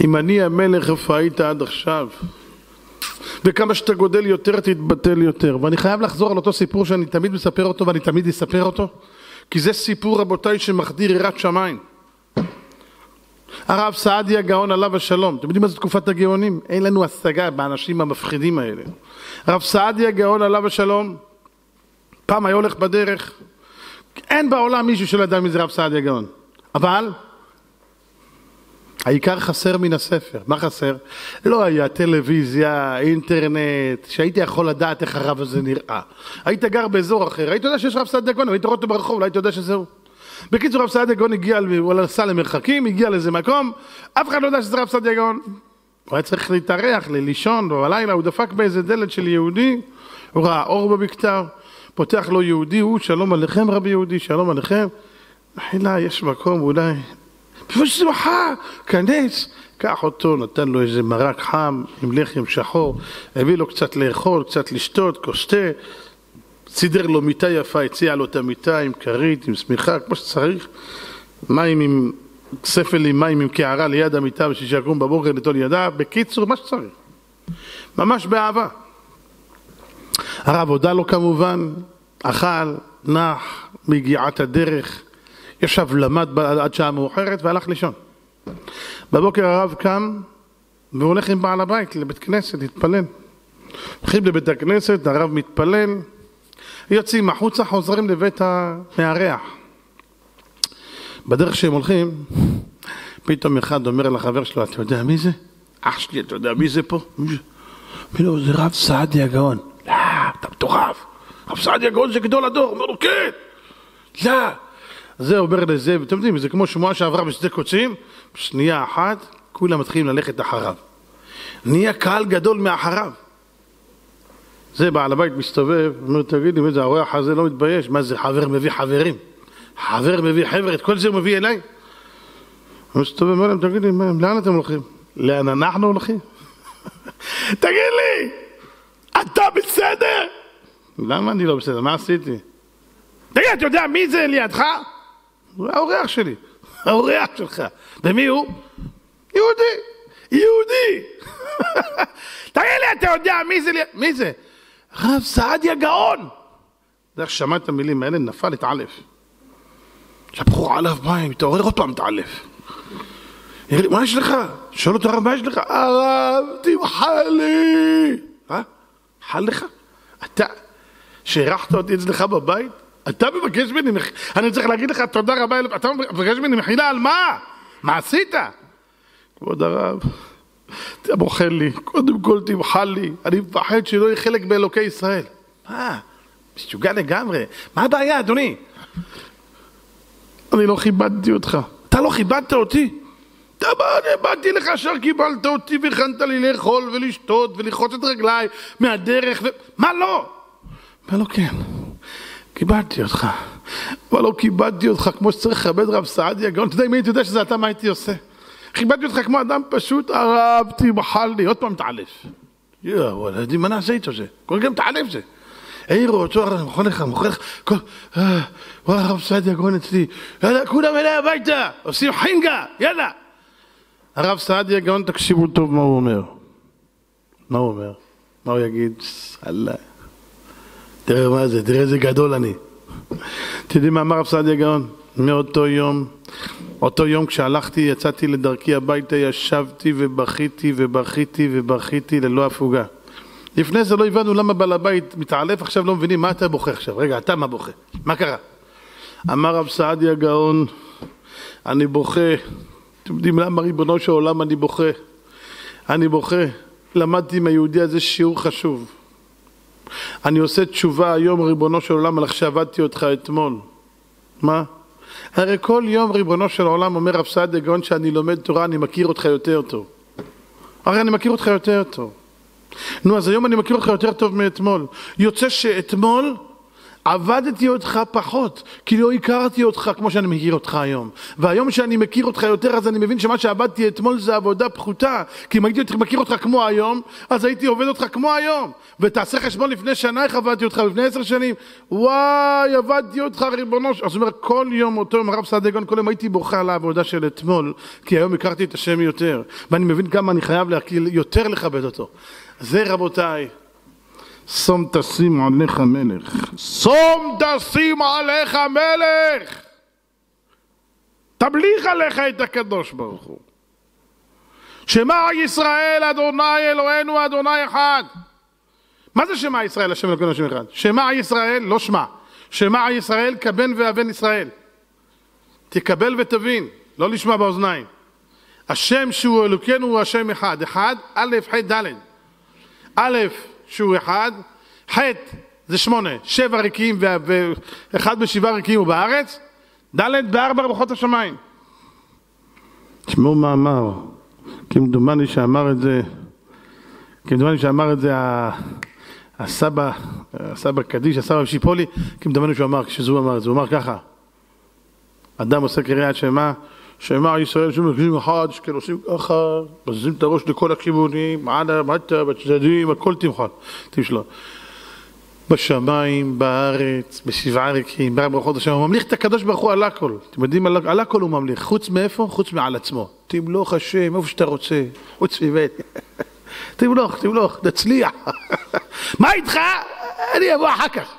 אם אני המלך, איפה היית עד עכשיו? וכמה שאתה גודל יותר, תתבטל יותר. ואני חייב לחזור על אותו סיפור שאני תמיד מספר אותו, ואני תמיד אספר אותו, כי זה סיפור, רבותיי, שמחדיר יראת שמיים. הרב סעדיה גאון עליו השלום. אתם יודעים מה זה תקופת הגאונים? אין לנו השגה באנשים המפחידים האלה. הרב סעדיה גאון עליו השלום, פעם היה הולך בדרך, אין בעולם מישהו שלא ידע מי זה רב סעדיה גאון. אבל העיקר חסר מן הספר. מה חסר? לא היה טלוויזיה, אינטרנט, שהייתי יכול לדעת איך הרב הזה נראה. היית גר באזור אחר, היית יודע שיש רב סעדיה גאון, היית רואה אותו ברחוב, לא היית יודע שזהו. בקיצור, רב סעדיה גאון הגיע, הוא נסע למרחקים, הגיע לאיזה מקום, אף אחד לא יודע שזה רב סעדיה גאון. הוא היה צריך להתארח, לישון, בלילה הוא דפק באיזה דלת של יהודי, הוא ראה אור בבקתר, פותח לו יהודי, הוא שלום עליכם רבי יהודי, שלום עליכם. מחילה, יש מקום, אולי... בבקשה שמחה, כנס, קח אותו, נתן לו איזה מרק חם עם לחם שחור, הביא לו קצת לאכול, קצת לשתות, כוס תה, סידר לו מיטה יפה, הציע לו את המיטה עם כרית, עם סמיכה, כמו שצריך, מים עם, ספל עם מים עם קערה ליד המיטה, בשביל שיקום בבוקר לטול ידה, בקיצור, מה שצריך. ממש באהבה. הרב הודה לו כמובן, אכל, נח, מגיעת הדרך, ישב למד עד שעה מאוחרת והלך לישון. בבוקר הרב קם והוא הולך עם בעל הבית לבית כנסת, להתפלל. הולכים לבית הכנסת, הרב מתפלל, יוצאים החוצה, חוזרים לבית המארח. בדרך שהם הולכים, פתאום אחד אומר לחבר שלו, אתה יודע מי זה? אח שלי, אתה יודע מי זה פה? מי לו, זה רב סעדיה גאון. לא, אתה מטורף. רב סעדיה גאון זה גדול הדור. אומר לו, כן. לא. זה אומר לזה, ואתם יודעים, זה כמו שמועה שעברה בשדה קוצים, בשנייה אחת, כולם מתחילים ללכת אחריו. נהיה קהל גדול מאחריו. זה בעל הבית מסתובב, אומר, תגיד לי, זה הרוח הזה לא מתבייש, מה זה חבר מביא חברים? חבר מביא חבר'ה, את כל זה הוא מביא אליי? הוא מסתובב, אומר להם, תגיד לי, לאן אתם הולכים? לאן אנחנו הולכים? תגיד לי, אתה בסדר? למה אני לא בסדר? מה עשיתי? תגיד, אתה יודע מי זה לידך? הוא האורח שלי, האורח שלך. ומי הוא? יהודי, יהודי. תגיד לי, אתה יודע מי זה? מי זה? רב סעדיה גאון. דרך שמע את המילים האלה, נפל, התעלף. שפכו עליו מים, התעורר עוד פעם, התעלף. מה יש לך? שואל אותו הרב, מה יש לך? הרב, תמחל לי. אה? חל לך? אתה, שהרחת אותי אצלך בבית? אתה מבקש ממני, אני צריך להגיד לך תודה רבה, אתה מבקש ממני מחילה על מה? מה עשית? כבוד הרב, אתה בוחר לי, קודם כל תמחל לי, אני מפחד שלא יהיה חלק באלוקי ישראל. מה? משוגע לגמרי, מה הבעיה אדוני? אני לא כיבדתי אותך, אתה לא כיבדת אותי? אתה בא, אני באתי לך אשר קיבלת אותי והכנת לי לאכול ולשתות ולחוץ את רגליי מהדרך ו... מה לא? מה לא כן? כיבדתי אותך, אבל לא כיבדתי אותך כמו שצריך לכבד רב סעדיה גאון. אתה יודע, אם הייתי יודע שזה אתה, מה הייתי עושה? כיבדתי אותך כמו אדם פשוט, הרב תמחל לי, עוד פעם תעלף. יואו, וואלה, יודעים מה נעשה איתו זה? כל גם תעלף זה. העירו אותו, מוכר לך, מוכר לך, וואלה, רב סעדיה גאון אצלי, יאללה, כולם אליי הביתה, עושים חינגה, יאללה. הרב סעדיה גאון, תקשיבו טוב מה הוא אומר. מה הוא אומר? מה הוא יגיד? סללה. תראה מה זה, תראה איזה גדול אני. אתם יודעים מה אמר רב סעדיה גאון? מאותו יום, אותו יום כשהלכתי, יצאתי לדרכי הביתה, ישבתי ובכיתי ובכיתי ובכיתי ללא הפוגה. לפני זה לא הבנו למה בעל הבית מתעלף, עכשיו לא מבינים מה אתה בוכה עכשיו. רגע, אתה מה בוכה? מה קרה? אמר רב סעדיה גאון, אני בוכה. אתם יודעים למה ריבונו של עולם אני בוכה? אני בוכה. למדתי עם היהודי הזה שיעור חשוב. אני עושה תשובה היום ריבונו של עולם על איך שעבדתי אותך אתמול. מה? הרי כל יום ריבונו של עולם אומר רב סעדיה גאון שאני לומד תורה, אני מכיר אותך יותר טוב. הרי אני מכיר אותך יותר טוב. נו, אז היום אני מכיר אותך יותר טוב מאתמול. יוצא שאתמול עבדתי אותך פחות, כי לא הכרתי אותך כמו שאני מכיר אותך היום. והיום שאני מכיר אותך יותר, אז אני מבין שמה שעבדתי אתמול זה עבודה פחותה. כי אם הייתי מכיר אותך כמו היום, אז הייתי עובד אותך כמו היום. ותעשה חשבון לפני שנה איך עבדתי אותך, לפני עשר שנים. וואי, עבדתי אותך ריבונו. אז הוא אומר, כל יום אותו עם הרב סעדגון, כל יום הייתי בוכה על העבודה של אתמול, כי היום הכרתי את השם יותר. ואני מבין כמה אני חייב יותר לכבד אותו. זה רבותיי. שום תשים עליך מלך, שום תשים עליך מלך, תמליך עליך את הקדוש ברוך הוא. שמע ישראל אדוני אלוהינו אדוני אחד. מה זה שמע ישראל השם אלוהינו השם אחד? שמע ישראל לא שמע, שמע ישראל כבן ואבן ישראל. תקבל ותבין, לא לשמע באוזניים. השם שהוא אלוקינו הוא השם אחד, אחד א' ח' ד'. א' שהוא אחד, ח' זה שמונה, שבע ריקים ואחד בשבעה ריקים הוא בארץ, ד' בארבע רוחות השמיים. תשמעו מה אמר, כמדומני שאמר את זה, כמדומני שאמר את זה הסבא, הסבא קדיש, הסבא שיפולי, כמדומני שהוא אמר, כשזו אמר את זה, הוא אמר ככה, אדם עושה קריאת שמע, שמע ישראל שמקשיבים אחד, שכן עושים ככה, מזיזים את הראש לכל הכיוונים, מעלה, מטה, בצדדים, הכל תמחל, תמשלו. בשמיים, בארץ, בשבעה ריקים, בארבע רוחות השמיים, הוא ממליך את הקדוש ברוך הוא על הכל. אתם יודעים, על, על הכל הוא ממליך. חוץ מאיפה? חוץ מעל עצמו. תמלוך השם, איפה שאתה רוצה. חוץ מבית. תמלוך, תמלוך, תצליח. מה איתך? אני אבוא אחר כך.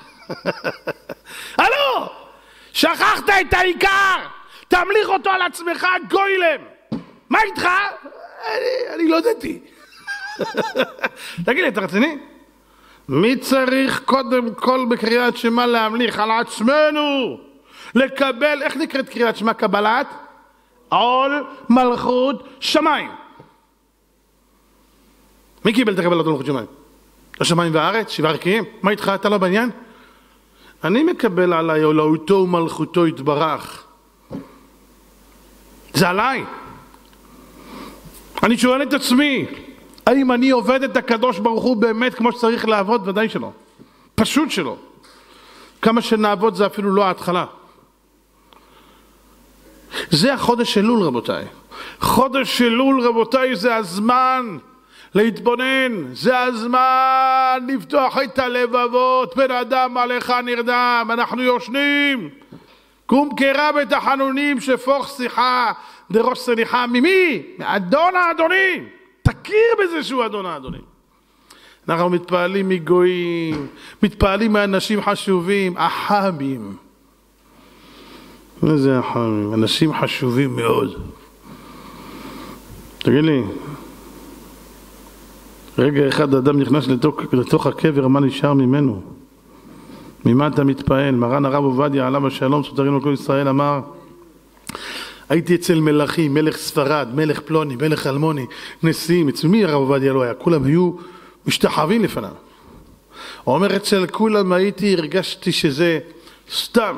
הלו! שכחת את העיקר! תמליך אותו על עצמך, גוילם! מה איתך? אני, אני לא דתי. תגיד לי, אתה רציני? מי צריך קודם כל בקריאת שמע להמליך על עצמנו? לקבל, איך נקראת קריאת שמע? קבלת עול מלכות שמיים. מי קיבל את הקבלת עול מלכות שמיים? השמיים והארץ, שבעה ריקים? מה איתך? אתה לא בעניין? אני מקבל עליי עולאותו ומלכותו יתברך. זה עליי. אני שואל את עצמי, האם אני עובד את הקדוש ברוך הוא באמת כמו שצריך לעבוד? ודאי שלא. פשוט שלא. כמה שנעבוד זה אפילו לא ההתחלה. זה החודש של אלול רבותיי. חודש של אלול רבותיי זה הזמן להתבונן. זה הזמן לפתוח את הלבבות. בן אדם עליך נרדם. אנחנו יושנים. קום קרא בתחנונים שפוך שיחה דרוש סליחה. ממי? מאדון האדונים. תכיר בזה שהוא אדון האדונים. אנחנו מתפעלים מגויים, מתפעלים מאנשים חשובים, אחבים. מה זה אחבים? אנשים חשובים מאוד. תגיד לי, רגע אחד אדם נכנס לתוך, לתוך הקבר, מה נשאר ממנו? ממה אתה מתפעל? מרן הרב עובדיה עליו השלום, סותרים לכל ישראל, אמר, הייתי אצל מלכים, מלך ספרד, מלך פלוני, מלך אלמוני, נשיאים, אצל מי הרב עובדיה לא היה? כולם היו משתחווים לפניו. הוא אומר, אצל כולם הייתי, הרגשתי שזה סתם.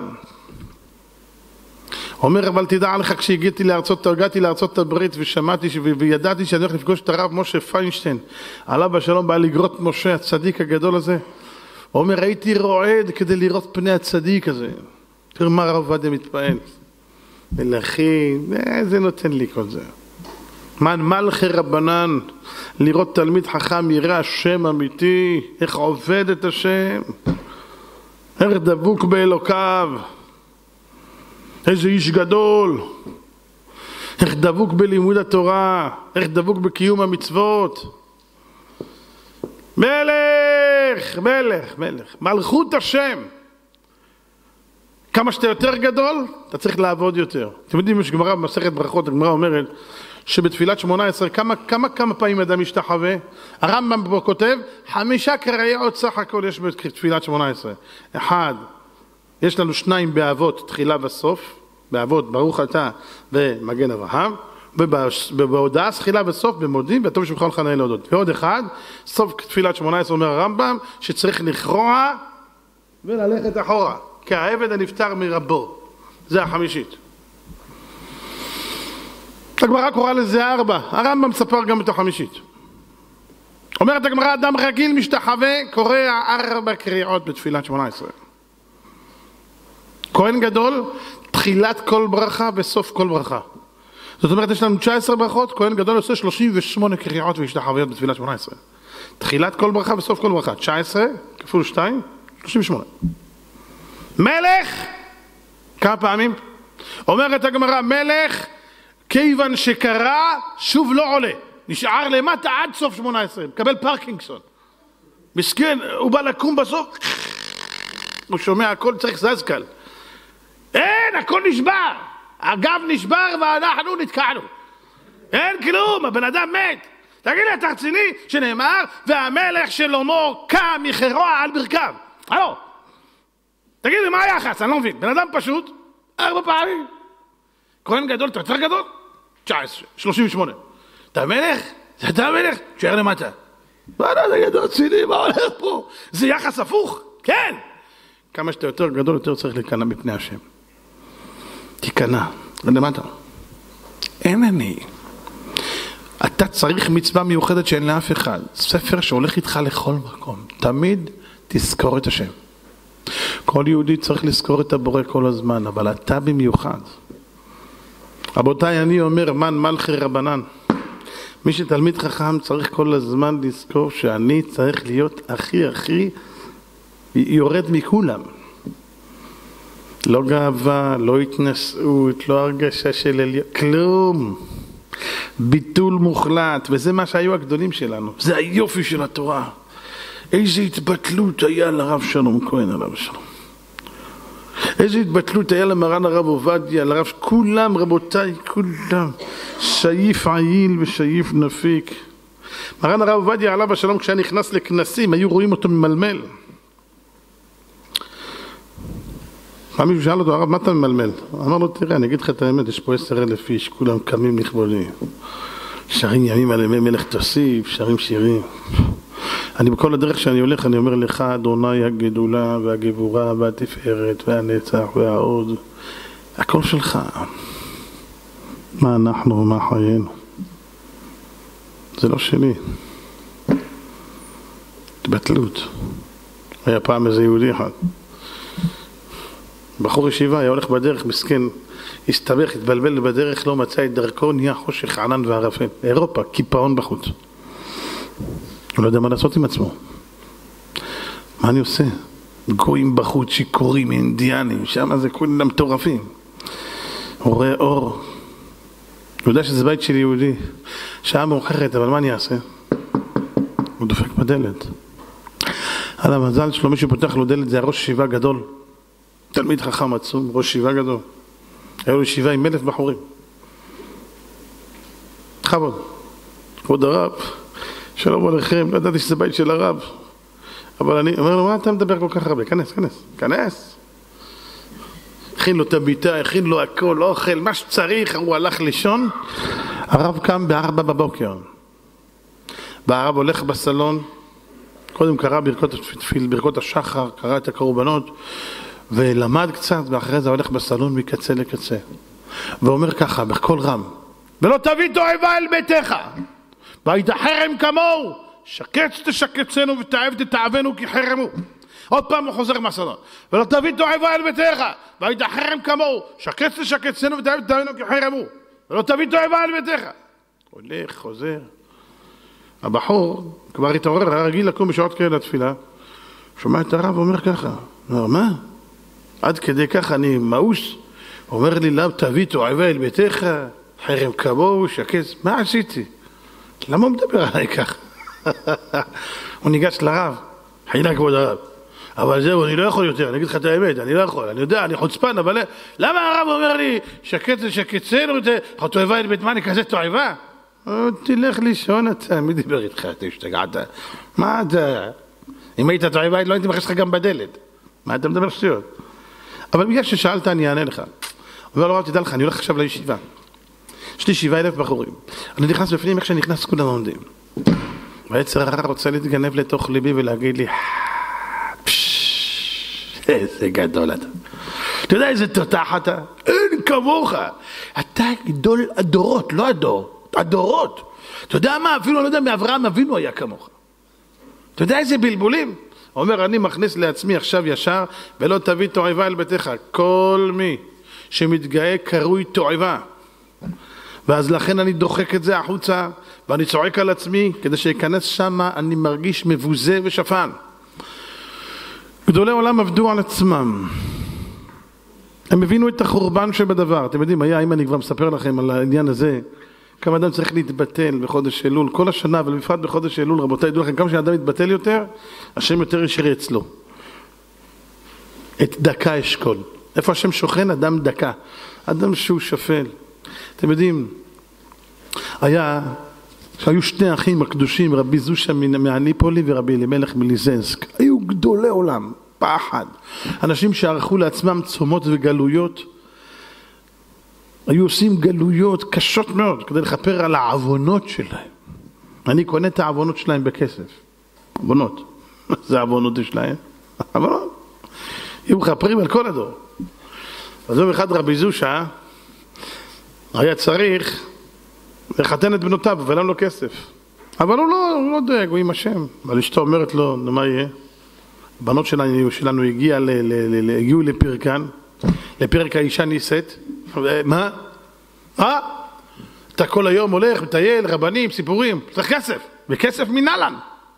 הוא אומר, אבל תדע לך, כשהגעתי לארצות, הגעתי לארצות הברית ושמעתי וידעתי שאני הולך לפגוש את הרב משה פיינשטיין, עליו השלום, בא לגרות משה, הצדיק הגדול הזה. הוא אומר, הייתי רועד כדי לראות פני הצדיק הזה. תראה מה הרב עובדיה מתפעל. מלכים, זה נותן לי כל זה. מן מלכי רבנן, לראות תלמיד חכם ירא השם אמיתי, איך עובד את השם, איך דבוק באלוקיו, איזה איש גדול, איך דבוק בלימוד התורה, איך דבוק בקיום המצוות. מלך, מלך, מלך, מלכות השם. כמה שאתה יותר גדול, אתה צריך לעבוד יותר. אתם יודעים, יש גמרא במסכת ברכות, הגמרא אומרת שבתפילת שמונה עשרה, כמה, כמה, כמה פעמים אדם משתחווה? הרמב"ם פה כותב, חמישה קריאות סך הכל יש בתפילת שמונה עשרה. אחד, יש לנו שניים באבות, תחילה וסוף, באבות, ברוך אתה ומגן אברהם, ובהודעה, תחילה וסוף, במודים, והטוב שמך ולחניה להודות. ועוד אחד, סוף תפילת שמונה עשרה אומר הרמב"ם, שצריך לכרוע וללכת אחורה. כי העבד הנפטר מרבו. זה החמישית. הגמרא קורא לזה ארבע. הרמב"ם מספר גם את החמישית. אומרת הגמרא, אדם רגיל משתחווה, קורא ארבע קריאות בתפילת שמונה עשרה. כהן גדול, תחילת כל ברכה וסוף כל ברכה. זאת אומרת, יש לנו תשע עשרה ברכות, כהן גדול עושה שלושים ושמונה קריאות והשתחוויות בתפילת שמונה עשרה. תחילת כל ברכה וסוף כל ברכה. תשע עשרה כפול שתיים, שלושים ושמונה. מלך, כמה פעמים? אומרת הגמרא, מלך, כיוון שקרא, שוב לא עולה. נשאר למטה עד סוף שמונה עשרה, מקבל פרקינגסון. מסכן, הוא בא לקום בסוף, הוא שומע הכל, צריך זז קל. אין, הכל נשבר. הגב נשבר ואנחנו נתקענו. אין כלום, הבן אדם מת. תגיד לי, אתה רציני שנאמר, והמלך שלמה קם מחרוע על ברכיו. הלו, תגיד לי, מה היחס? אני לא מבין. בן אדם פשוט, ארבע פעמים. כהן גדול, אתה יותר גדול? תשע עשרה, שלושים ושמונה. אתה המלך? זה אתה המלך? תשאר למטה. מה אתה גדול רציני? מה הולך פה? זה יחס הפוך? כן. כמה שאתה יותר גדול, יותר צריך להיכנע בפני השם. תיכנע. למטה. אין אני. אתה צריך מצווה מיוחדת שאין לאף אחד. ספר שהולך איתך לכל מקום. תמיד תזכור את השם. כל יהודי צריך לזכור את הבורא כל הזמן, אבל אתה במיוחד. רבותיי, אני אומר, מן מלכי רבנן. מי שתלמיד חכם צריך כל הזמן לזכור שאני צריך להיות הכי הכי יורד מכולם. לא גאווה, לא התנשאות, לא הרגשה של עליון, כלום. ביטול מוחלט, וזה מה שהיו הגדולים שלנו. זה היופי של התורה. איזו התבטלות היה לרב שלום כהן עליו שלום. איזו התבטלות היה למרן הרב עובדיה, לרב, כולם רבותיי, כולם. שייף עיל ושייף נפיק. מרן הרב עובדיה עליו השלום כשהיה נכנס לכנסים, היו רואים אותו ממלמל. פעם מישהו שאל אותו, הרב, מה אתה ממלמל? אמר לו, תראה, אני אגיד לך את האמת, יש פה עשר אלף איש, כולם קמים לכבודי. שרים ימים על ימי מלך תוסיף, שרים שירים. אני בכל הדרך שאני הולך, אני אומר לך, אדוני הגדולה והגבורה והתפארת והנצח והעוד. הכל שלך. מה אנחנו ומה חיינו. זה לא שלי. התבטלות. היה פעם איזה יהודי אחד. בחור ישיבה היה הולך בדרך, מסכן, הסתבך, התבלבל בדרך, לא מצא את דרכו, נהיה חושך ענן וערפל. אירופה, קיפאון בחוץ. הוא לא יודע מה לעשות עם עצמו. מה אני עושה? גויים בחוץ, שיקורים, אינדיאנים, שם זה כולם מטורפים. הוא רואה אור. הוא יודע שזה בית של יהודי. שעה מאוחרת, אבל מה אני אעשה? הוא דופק בדלת. על המזל שלו, מי שפותח לו דלת זה הראש ישיבה גדול. תלמיד חכם עצום, ראש ישיבה גדול. היה לו ישיבה עם אלף בחורים. חבוד. כבוד הרב. שלום עליכם, לא ידעתי שזה בית של הרב. אבל אני אומר לו, מה אתה מדבר כל כך הרבה? כנס, כנס, כנס. הכין לו את הביטה, הכין לו הכל, אוכל, מה שצריך, הוא הלך לישון. הרב קם בארבע בבוקר. והרב הולך בסלון, קודם קרא ברכות, ברכות השחר, קרא את הקורבנות, ולמד קצת, ואחרי זה הולך בסלון מקצה לקצה. ואומר ככה, בקול רם, ולא תביא תועבה אל ביתך. והיית חרם כמוהו, שקץ תשקצנו ותאהב תתאהבנו כי חרמו. עוד פעם הוא חוזר מהסלון. ולא תביא תועבה אל ביתך, והיית חרם כמוהו, שקץ תשקצנו ותאהב תתאהבנו כי חרמו. ולא תביא תועבה אל ביתך. הולך, חוזר. הבחור כבר התעורר, היה רגיל לקום בשעות כאלה לתפילה. שומע את הרב אומר ככה, אומר מה? עד כדי ככה אני מאוס. אומר לי, למה תביא תועבה אל ביתך, חרם כמוהו, שקץ, מה עשיתי? למה הוא מדבר עליי כך? הוא ניגש לרב, חילה כבוד הרב. אבל זהו, אני לא יכול יותר, אני אגיד לך את האמת, אני לא יכול, אני יודע, אני חוצפן, אבל למה הרב אומר לי, שקץ זה שקצנו, תועבה אל בית, מה אני כזה תועבה? תלך לישון אתה, מי דיבר איתך, אתה השתגעת? מה אתה? אם היית תועבה, לא הייתי מכניס לך גם בדלת. מה אתה מדבר שטויות? אבל בגלל ששאלת, אני אענה לך. אומר לו, רב, תדע לך, אני הולך עכשיו לישיבה. יש לי שבעה אלף בחורים. אני נכנס בפנים, איך שנכנס כולם עומדים. והיצר הרע רוצה להתגנב לתוך ליבי ולהגיד לי, איזה גדול אתה. אתה יודע איזה תותח אתה? אין כמוך. אתה גדול הדורות, לא הדור. הדורות. אתה יודע מה? אפילו לא יודע מאברהם אבינו היה כמוך. אתה יודע איזה בלבולים? הוא אומר, אני מכניס לעצמי עכשיו ישר, ולא תביא תועבה אל ביתך. כל מי שמתגאה קרוי תועבה. ואז לכן אני דוחק את זה החוצה, ואני צועק על עצמי, כדי שיכנס שם, אני מרגיש מבוזה ושפן. גדולי עולם עבדו על עצמם. הם הבינו את החורבן שבדבר. אתם יודעים, היה, אם אני כבר מספר לכם על העניין הזה, כמה אדם צריך להתבטל בחודש אלול, כל השנה, אבל בפרט בחודש אלול, רבותיי, ידעו לכם, כמה שאדם מתבטל יותר, השם יותר ישרה אצלו. את דקה אשכול. איפה השם שוכן? אדם דקה. אדם שהוא שפל. אתם יודעים, היה, שהיו שני אחים הקדושים, רבי זושה מהניפולי ורבי אלימלך מליזנסק. היו גדולי עולם, פחד. אנשים שערכו לעצמם צומות וגלויות, היו עושים גלויות קשות מאוד כדי לכפר על העוונות שלהם. אני קונה את העוונות שלהם בכסף. עוונות. זה העוונות שלהם? עוונות. היו מכפרים על כל הדור. אז יום אחד רבי זושה היה צריך לחתן את בנותיו ולא לו כסף. אבל הוא לא, הוא לא דואג, הוא עם השם. אבל אשתו אומרת לו, מה יהיה? הבנות שלנו, שלנו הגיע ל, ל, ל, ל, הגיעו לפרקן, לפרק האישה נישאת. מה? אה? אתה כל היום הולך, מטייל, רבנים, סיפורים, צריך כסף, וכסף מנהלן.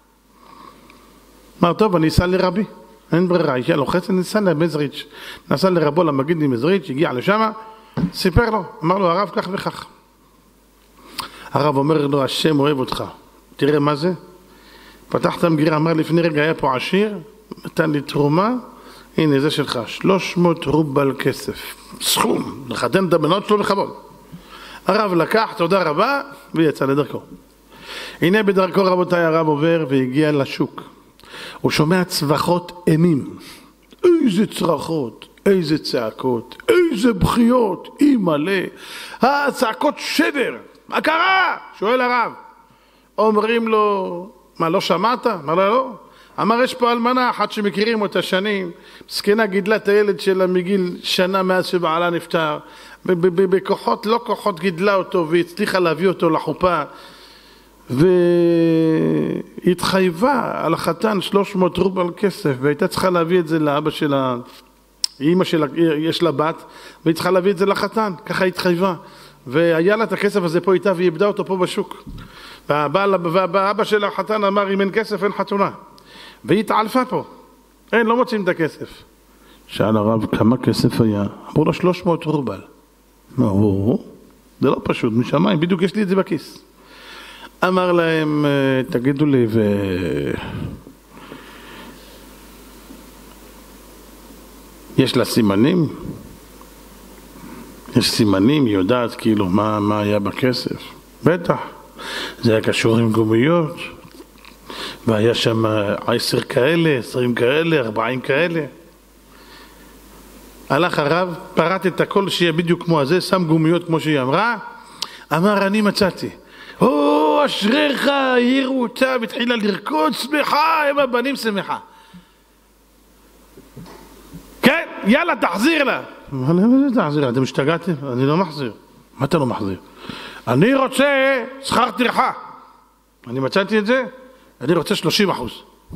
אמר, טוב, אני אסע לרבי. אין ברירה, אישה לוחצת, ניסה למזריץ'. נסע לרבו למגיד ממזריץ', הגיע לשם, סיפר לו, אמר לו, הרב כך וכך. הרב אומר לו, השם אוהב אותך. תראה מה זה? פתח את המגירה, אמר לפני רגע היה פה עשיר, נתן לי תרומה, הנה זה שלך, שלוש מאות רובל כסף. סכום, לחתן את הבנות שלו בכבוד. הרב לקח, תודה רבה, ויצא לדרכו. הנה בדרכו רבותיי, הרב עובר והגיע לשוק. הוא שומע צווחות אימים. איזה צרחות, איזה צעקות, איזה בכיות, אימא'לה. הצעקות שבר. מה קרה? שואל הרב. אומרים לו, מה לא שמעת? אמר לו לא. אמר יש פה אלמנה אחת שמכירים אותה שנים. מסכנה גידלה את הילד שלה מגיל שנה מאז שבעלה נפטר. בכוחות, לא כוחות גידלה אותו והצליחה להביא אותו לחופה. והתחייבה על החתן שלוש מאות רובל כסף, והייתה צריכה להביא את זה לאבא שלה, אמא שלה, יש לה בת, והיא צריכה להביא את זה לחתן, ככה התחייבה. והיה לה את הכסף הזה פה איתה, והיא איבדה אותו פה בשוק. והאבא של החתן אמר, אם אין כסף אין חתונה. והיא התעלפה פה. אין, לא מוצאים את הכסף. שאל הרב, כמה כסף היה? אמרו לו שלוש מאות רובל. אמרו, זה לא פשוט, משמיים, בדיוק יש לי את זה בכיס. אמר להם, תגידו לי, ו... יש לה סימנים? יש סימנים, היא יודעת כאילו מה, מה היה בכסף. בטח, זה היה קשור עם גומיות, והיה שם עשר כאלה, עשרים כאלה, ארבעים כאלה. הלך הרב, פרט את הכל שיהיה בדיוק כמו הזה, שם גומיות כמו שהיא אמרה, אמר אני מצאתי. או, אשריך, העירו אותה, והתחילה לרקוד, שמחה, הם הבנים שמחה. כן, יאללה, תחזיר לה. מה זה תחזיר? אתם השתגעתם? אני לא מחזיר. מה אתה לא מחזיר? אני רוצה שכר טרחה. אני מצאתי את זה, אני רוצה שלושים אחוז.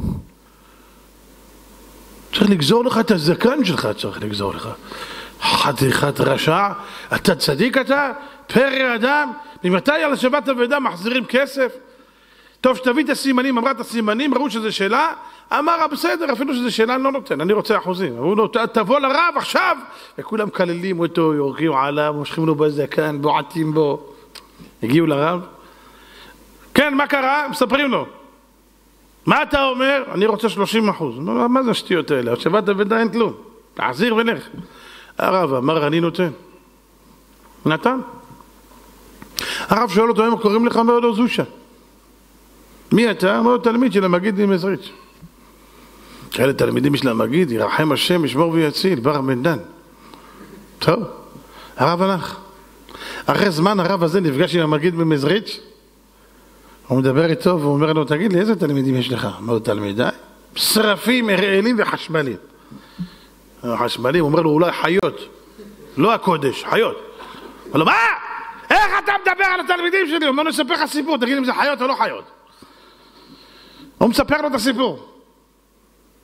צריך לגזור לך את הזקן שלך, צריך לגזור לך. חתיכת רשע, אתה צדיק אתה, פרא אדם, ממתי על השבת אבדה מחזירים כסף? טוב, שתביא את הסימנים, אמרה את הסימנים, ראו שזה שאלה, אמר, בסדר, אפילו שזה שאלה אני לא נותן, אני רוצה אחוזים. אמרו לו, תבוא לרב עכשיו, וכולם כללים אותו, יורקים עליו, מושכים לו בזקן, בועטים בו. הגיעו לרב, כן, מה קרה? מספרים לו. מה אתה אומר? אני רוצה שלושים אחוז. מה זה השטויות האלה? השבת אבדה אין כלום. תחזיר ולך. הרב אמר, אני נותן. נתן. הרב שואל אותו, הם קוראים לך מאוד זושה. מי אתה? אמר לו, תלמיד של המגיד ממזריץ'. כאלה תלמידים של המגיד, ירחם השם, ישמור ויציל, בר בן דן. טוב, הרב הלך. אחרי זמן הרב הזה נפגש עם המגיד ממזריץ', הוא מדבר איתו והוא אומר לו, תגיד לי, איזה תלמידים יש לך? אמר לו, תלמידי? שרפים, הראלים וחשמלים. החשמלים, הוא אומר לו, אולי חיות. לא הקודש, חיות. אמר לו, מה? איך אתה מדבר על התלמידים שלי? הוא אומר לו, נספר לך סיפור, תגיד אם זה חיות או לא חיות. הוא מספר לו את הסיפור.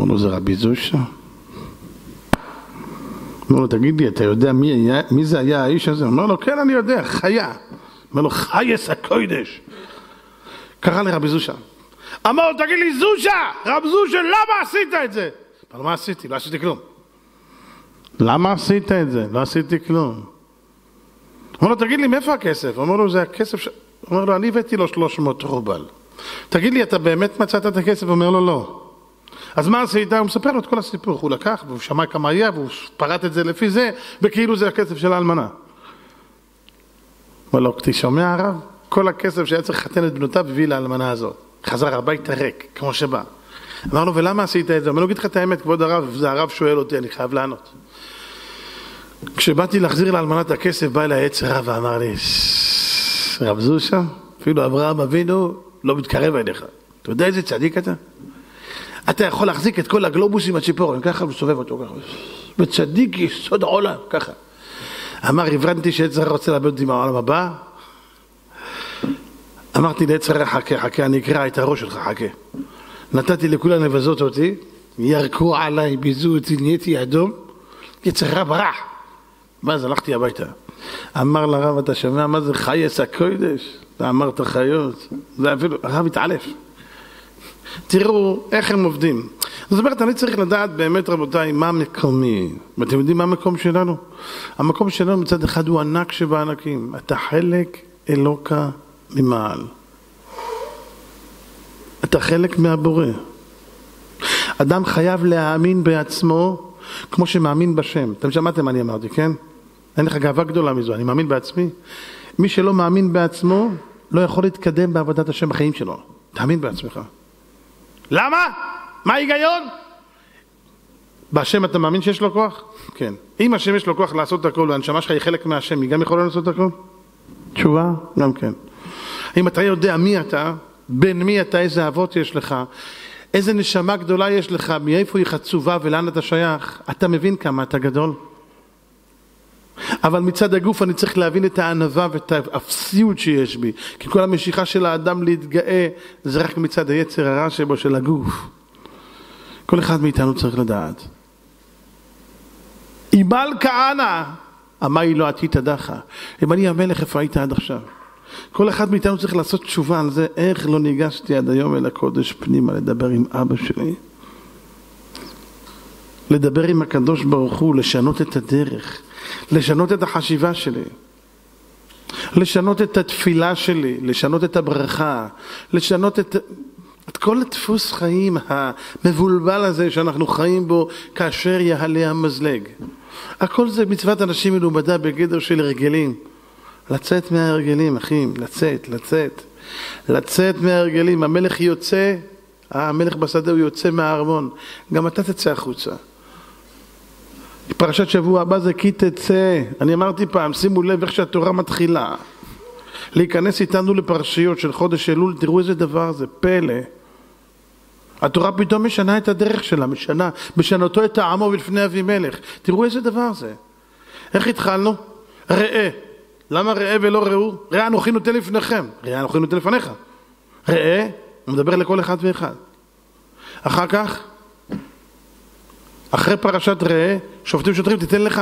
אמר לו, זה רבי זושה? אמר לו, תגיד לי, אתה יודע מי, היה, מי זה היה האיש הזה? אמר לו, כן, אני יודע, חיה. אמר לו, חייס הקודש. קרא לרבי זושה. אמר לו, תגיד לי, זושה, רב זושה, למה עשית את זה? אמר לו, מה עשיתי? לא עשיתי כלום. למה עשית את זה? לא עשיתי כלום. אמר לו, תגיד לי, מאיפה הכסף? אמר לו, זה הכסף ש... אמר לו, אני הבאתי לו שלוש מאות רובל. תגיד לי, אתה באמת מצאת את הכסף? אומר לו, לא. אז מה עשית? הוא מספר לו את כל הסיפור. הוא לקח, והוא שמע כמה היה, והוא פרט את זה לפי זה, וכאילו זה הכסף של האלמנה. אמר לו, תשמע הרב, כל הכסף שהיה צריך לחתן את בנותיו הביא לאלמנה הזאת. חזר הביתה ריק, כמו שבא. אמר לו, ולמה עשית את זה? אמר לו, אגיד לך את האמת, כבוד הרב, זה הרב שואל אותי, אני חייב לענות. כשבאתי להחזיר לאלמנה את הכסף, בא אליי עץ רב ואמר לי, רב זושה, אפילו אברהם אבינו לא מתקרב אליך. אתה יודע איזה צדיק אתה? אתה יכול להחזיק את כל הגלובוסים הציפורים, ככה וסובב אותו ככה. וצדיק יסוד העולם, ככה. אמר, הבנתי שעץ רב רוצה לאבד אותי מהעולם הבא. אמרתי לעץ רב, חכה, חכה, אני אקרא את הראש שלך, חכה. נתתי לכולם לבזות אותי, ירקו עליי, ביזו אותי, נהייתי אדום. יצר רב ברח. ואז הלכתי הביתה. אמר לרב, אתה שומע מה זה חייס הקודש? אתה אמרת חיות. זה אפילו, הרב התעלף. תראו איך הם עובדים. זאת אומרת, אני צריך לדעת באמת, רבותיי, מה מקומי. ואתם יודעים מה המקום שלנו? המקום שלנו מצד אחד הוא ענק שבענקים. אתה חלק אלוקה ממעל. אתה חלק מהבורא. אדם חייב להאמין בעצמו כמו שמאמין בשם. אתם שמעתם מה אני אמרתי, כן? אין לך גאווה גדולה מזו, אני מאמין בעצמי. מי שלא מאמין בעצמו לא יכול להתקדם בעבודת השם בחיים שלו. תאמין בעצמך. למה? מה ההיגיון? בהשם אתה מאמין שיש לו כוח? כן. אם השם יש לו כוח לעשות את הכל והנשמה שלך היא חלק מהשם, היא גם יכולה לעשות את הכל? תשובה? גם כן. אם אתה יודע מי אתה, בין מי אתה, איזה אבות יש לך, איזה נשמה גדולה יש לך, מאיפה היא חצובה ולאן אתה שייך, אתה מבין כמה אתה גדול. אבל מצד הגוף אני צריך להבין את הענווה ואת האפסיות שיש בי, כי כל המשיכה של האדם להתגאה זה רק מצד היצר הרע שבו של הגוף. כל אחד מאיתנו צריך לדעת. איבל כהנא, אמר היא לא עתית דחה. אם אני המלך, איפה היית עד עכשיו? כל אחד מאיתנו צריך לעשות תשובה על זה, איך לא ניגשתי עד היום אל הקודש פנימה לדבר עם אבא שלי. לדבר עם הקדוש ברוך הוא, לשנות את הדרך, לשנות את החשיבה שלי, לשנות את התפילה שלי, לשנות את הברכה, לשנות את, את כל הדפוס חיים המבולבל הזה שאנחנו חיים בו כאשר יעלה המזלג. הכל זה מצוות אנשים מלומדה בגדר של הרגלים. לצאת מההרגלים, אחים, לצאת, לצאת, לצאת מההרגלים. המלך יוצא, המלך בשדה הוא יוצא מהארמון, גם אתה תצא החוצה. פרשת שבוע הבא זה כי תצא. אני אמרתי פעם, שימו לב איך שהתורה מתחילה. להיכנס איתנו לפרשיות של חודש אלול, תראו איזה דבר זה, פלא. התורה פתאום משנה את הדרך שלה, משנה, משנתו את העמו ולפני אבימלך. תראו איזה דבר זה. איך התחלנו? ראה. למה ראה ולא ראו? ראה אנוכי נותן לפניכם. ראה אנוכי נותן לפניך. ראה, הוא מדבר לכל אחד ואחד. אחר כך, אחרי פרשת ראה, שופטים ושוטרים תיתן לך.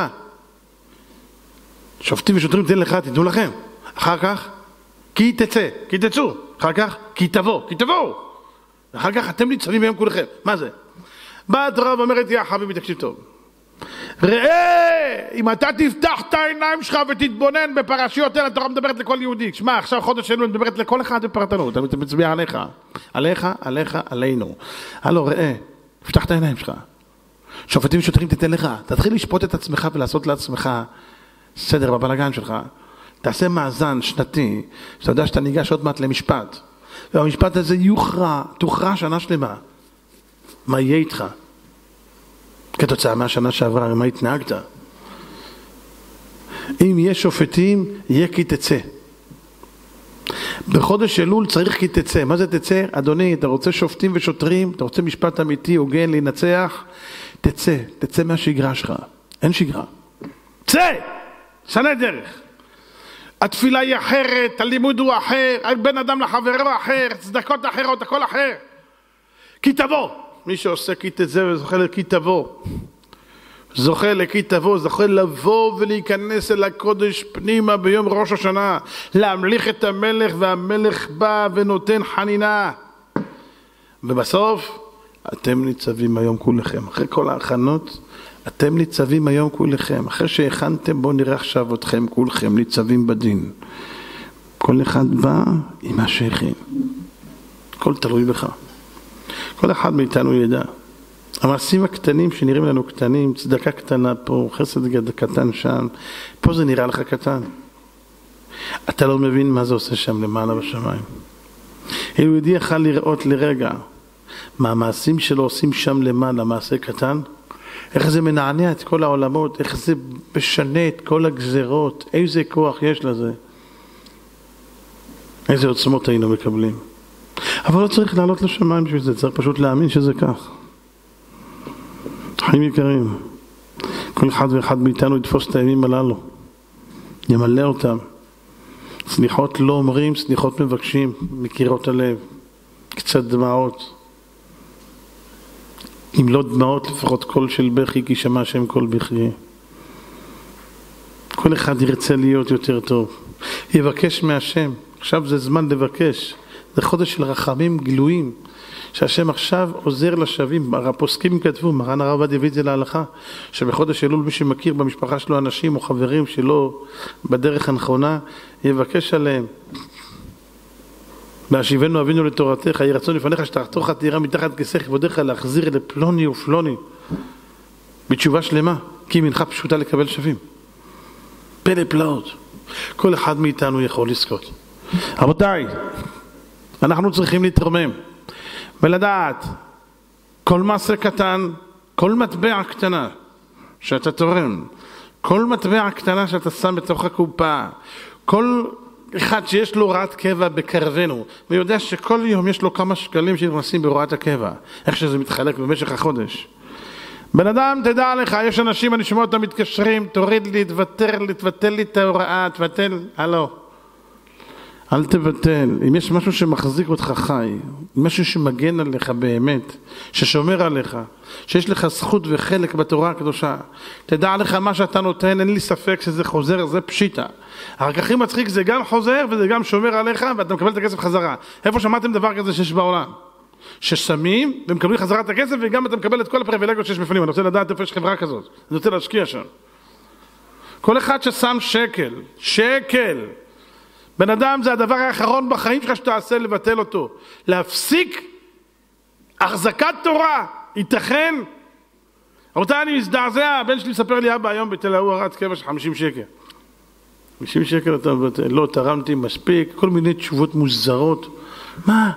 שופטים ושוטרים תיתן לך, תיתנו לכם. אחר כך, כי תצא, כי תצאו. אחר כך, כי תבוא, כי תבואו. אחר כך, אתם ניצבים בהם כולכם. מה זה? באה התורה ואומרת, יא חביבי, תקשיב טוב. ראה, אם אתה תפתח את העיניים שלך ותתבונן בפרשיות אלה, התורה מדברת לכל יהודי. שמע, עכשיו חודש אלול מדברת לכל אחד בפרטנות. אתה מצביע עליך, עליך, עליך, עלינו. הלו, ראה, תפתח את העיניים שלך. שופטים ושוטרים תיתן לך. תתחיל לשפוט את עצמך ולעשות לעצמך סדר בבלגן שלך. תעשה מאזן שנתי, שאתה יודע שאתה ניגש עוד מעט למשפט. והמשפט הזה יוכרע, תוכרע שנה שלמה. מה יהיה איתך? כתוצאה מהשנה שעברה, מה התנהגת? אם יש שופטים, יהיה כי תצא. בחודש אלול צריך כי תצא. מה זה תצא? אדוני, אתה רוצה שופטים ושוטרים? אתה רוצה משפט אמיתי, הוגן, להינצח? תצא, תצא מהשגרה שלך. אין שגרה. צא! שנה דרך. התפילה היא אחרת, הלימוד הוא אחר, בין אדם לחברו אחר, צדקות אחרות, הכל אחר. כי תבוא. מי שעושה כי תצא וזוכה לכי תבוא. זוכה לכי תבוא, זוכה לבוא ולהיכנס אל הקודש פנימה ביום ראש השנה, להמליך את המלך, והמלך בא ונותן חנינה. ובסוף, אתם ניצבים היום כולכם. אחרי כל ההכנות, אתם ניצבים היום כולכם. אחרי שהכנתם, בואו נראה עכשיו אתכם כולכם, ניצבים בדין. כל אחד בא עם מה שהכין. הכל תלוי בך. כל אחד מאיתנו ידע. המעשים הקטנים שנראים לנו קטנים, צדקה קטנה פה, חסד קטן שם, פה זה נראה לך קטן. אתה לא מבין מה זה עושה שם למעלה בשמיים. יהודי יכל לראות לרגע מה המעשים שלו עושים שם למעלה, מעשה קטן, איך זה מנענע את כל העולמות, איך זה משנה את כל הגזרות, איזה כוח יש לזה, איזה עוצמות היינו מקבלים. אבל לא צריך לעלות לשמיים בשביל זה, צריך פשוט להאמין שזה כך. חיים יקרים, כל אחד ואחד מאיתנו יתפוס את הימים הללו, ימלא אותם. סליחות לא אומרים, סליחות מבקשים, מקירות הלב, קצת דמעות. אם לא דמעות, לפחות קול של בכי, כי שמע השם קול בכי. כל אחד ירצה להיות יותר טוב. יבקש מהשם, עכשיו זה זמן לבקש. זה חודש של רחמים גלויים, שהשם עכשיו עוזר לשווים. הפוסקים כתבו, מרן הרב עובדיה הביא את זה להלכה, שבחודש אלול מי שמכיר במשפחה שלו אנשים או חברים שלא בדרך הנכונה, יבקש עליהם. והשיבנו אבינו לתורתך, יהי רצון לפניך שתחתוך חתירה מתחת כיסא כבודך להחזיר לפלוני ופלוני בתשובה שלמה, כי מנחה פשוטה לקבל שווים. פלא פלאות. כל אחד מאיתנו יכול לזכות. רבותיי, אנחנו צריכים להתרומם ולדעת, כל מעשה קטן, כל מטבע קטנה שאתה תורם, כל מטבע קטנה שאתה שם בתוך הקופה, כל אחד שיש לו הוראת קבע בקרבנו, ויודע שכל יום יש לו כמה שקלים שנכנסים בהוראת הקבע, איך שזה מתחלק במשך החודש. בן אדם, תדע לך, יש אנשים, אני שומע אותם מתקשרים, תוריד לי, תוותר לי, תבטל לי את ההוראה, תבטל, הלו. אל תבטל. אם יש משהו שמחזיק אותך חי, משהו שמגן עליך באמת, ששומר עליך, שיש לך זכות וחלק בתורה הקדושה, תדע לך מה שאתה נותן, אין לי ספק שזה חוזר, זה פשיטה. רק הכי מצחיק, זה גם חוזר וזה גם שומר עליך, ואתה מקבל את הכסף חזרה. איפה שמעתם דבר כזה שיש בעולם? ששמים ומקבלים חזרה את הכסף, וגם אתה מקבל את כל הפריבילגיות שיש בפנים. אני רוצה לדעת איפה יש חברה כזאת. אני רוצה להשקיע שם. כל אחד ששם שקל, שקל, בן אדם זה הדבר האחרון בחיים שלך שתעשה לבטל אותו. להפסיק החזקת תורה. ייתכן? רבותיי, אני מזדעזע, הבן שלי מספר לי, אבא, היום בתל אביב הוראת קבע של חמישים שקל. חמישים שקל אתה מבטל, לא תרמתי מספיק, כל מיני תשובות מוזרות. מה?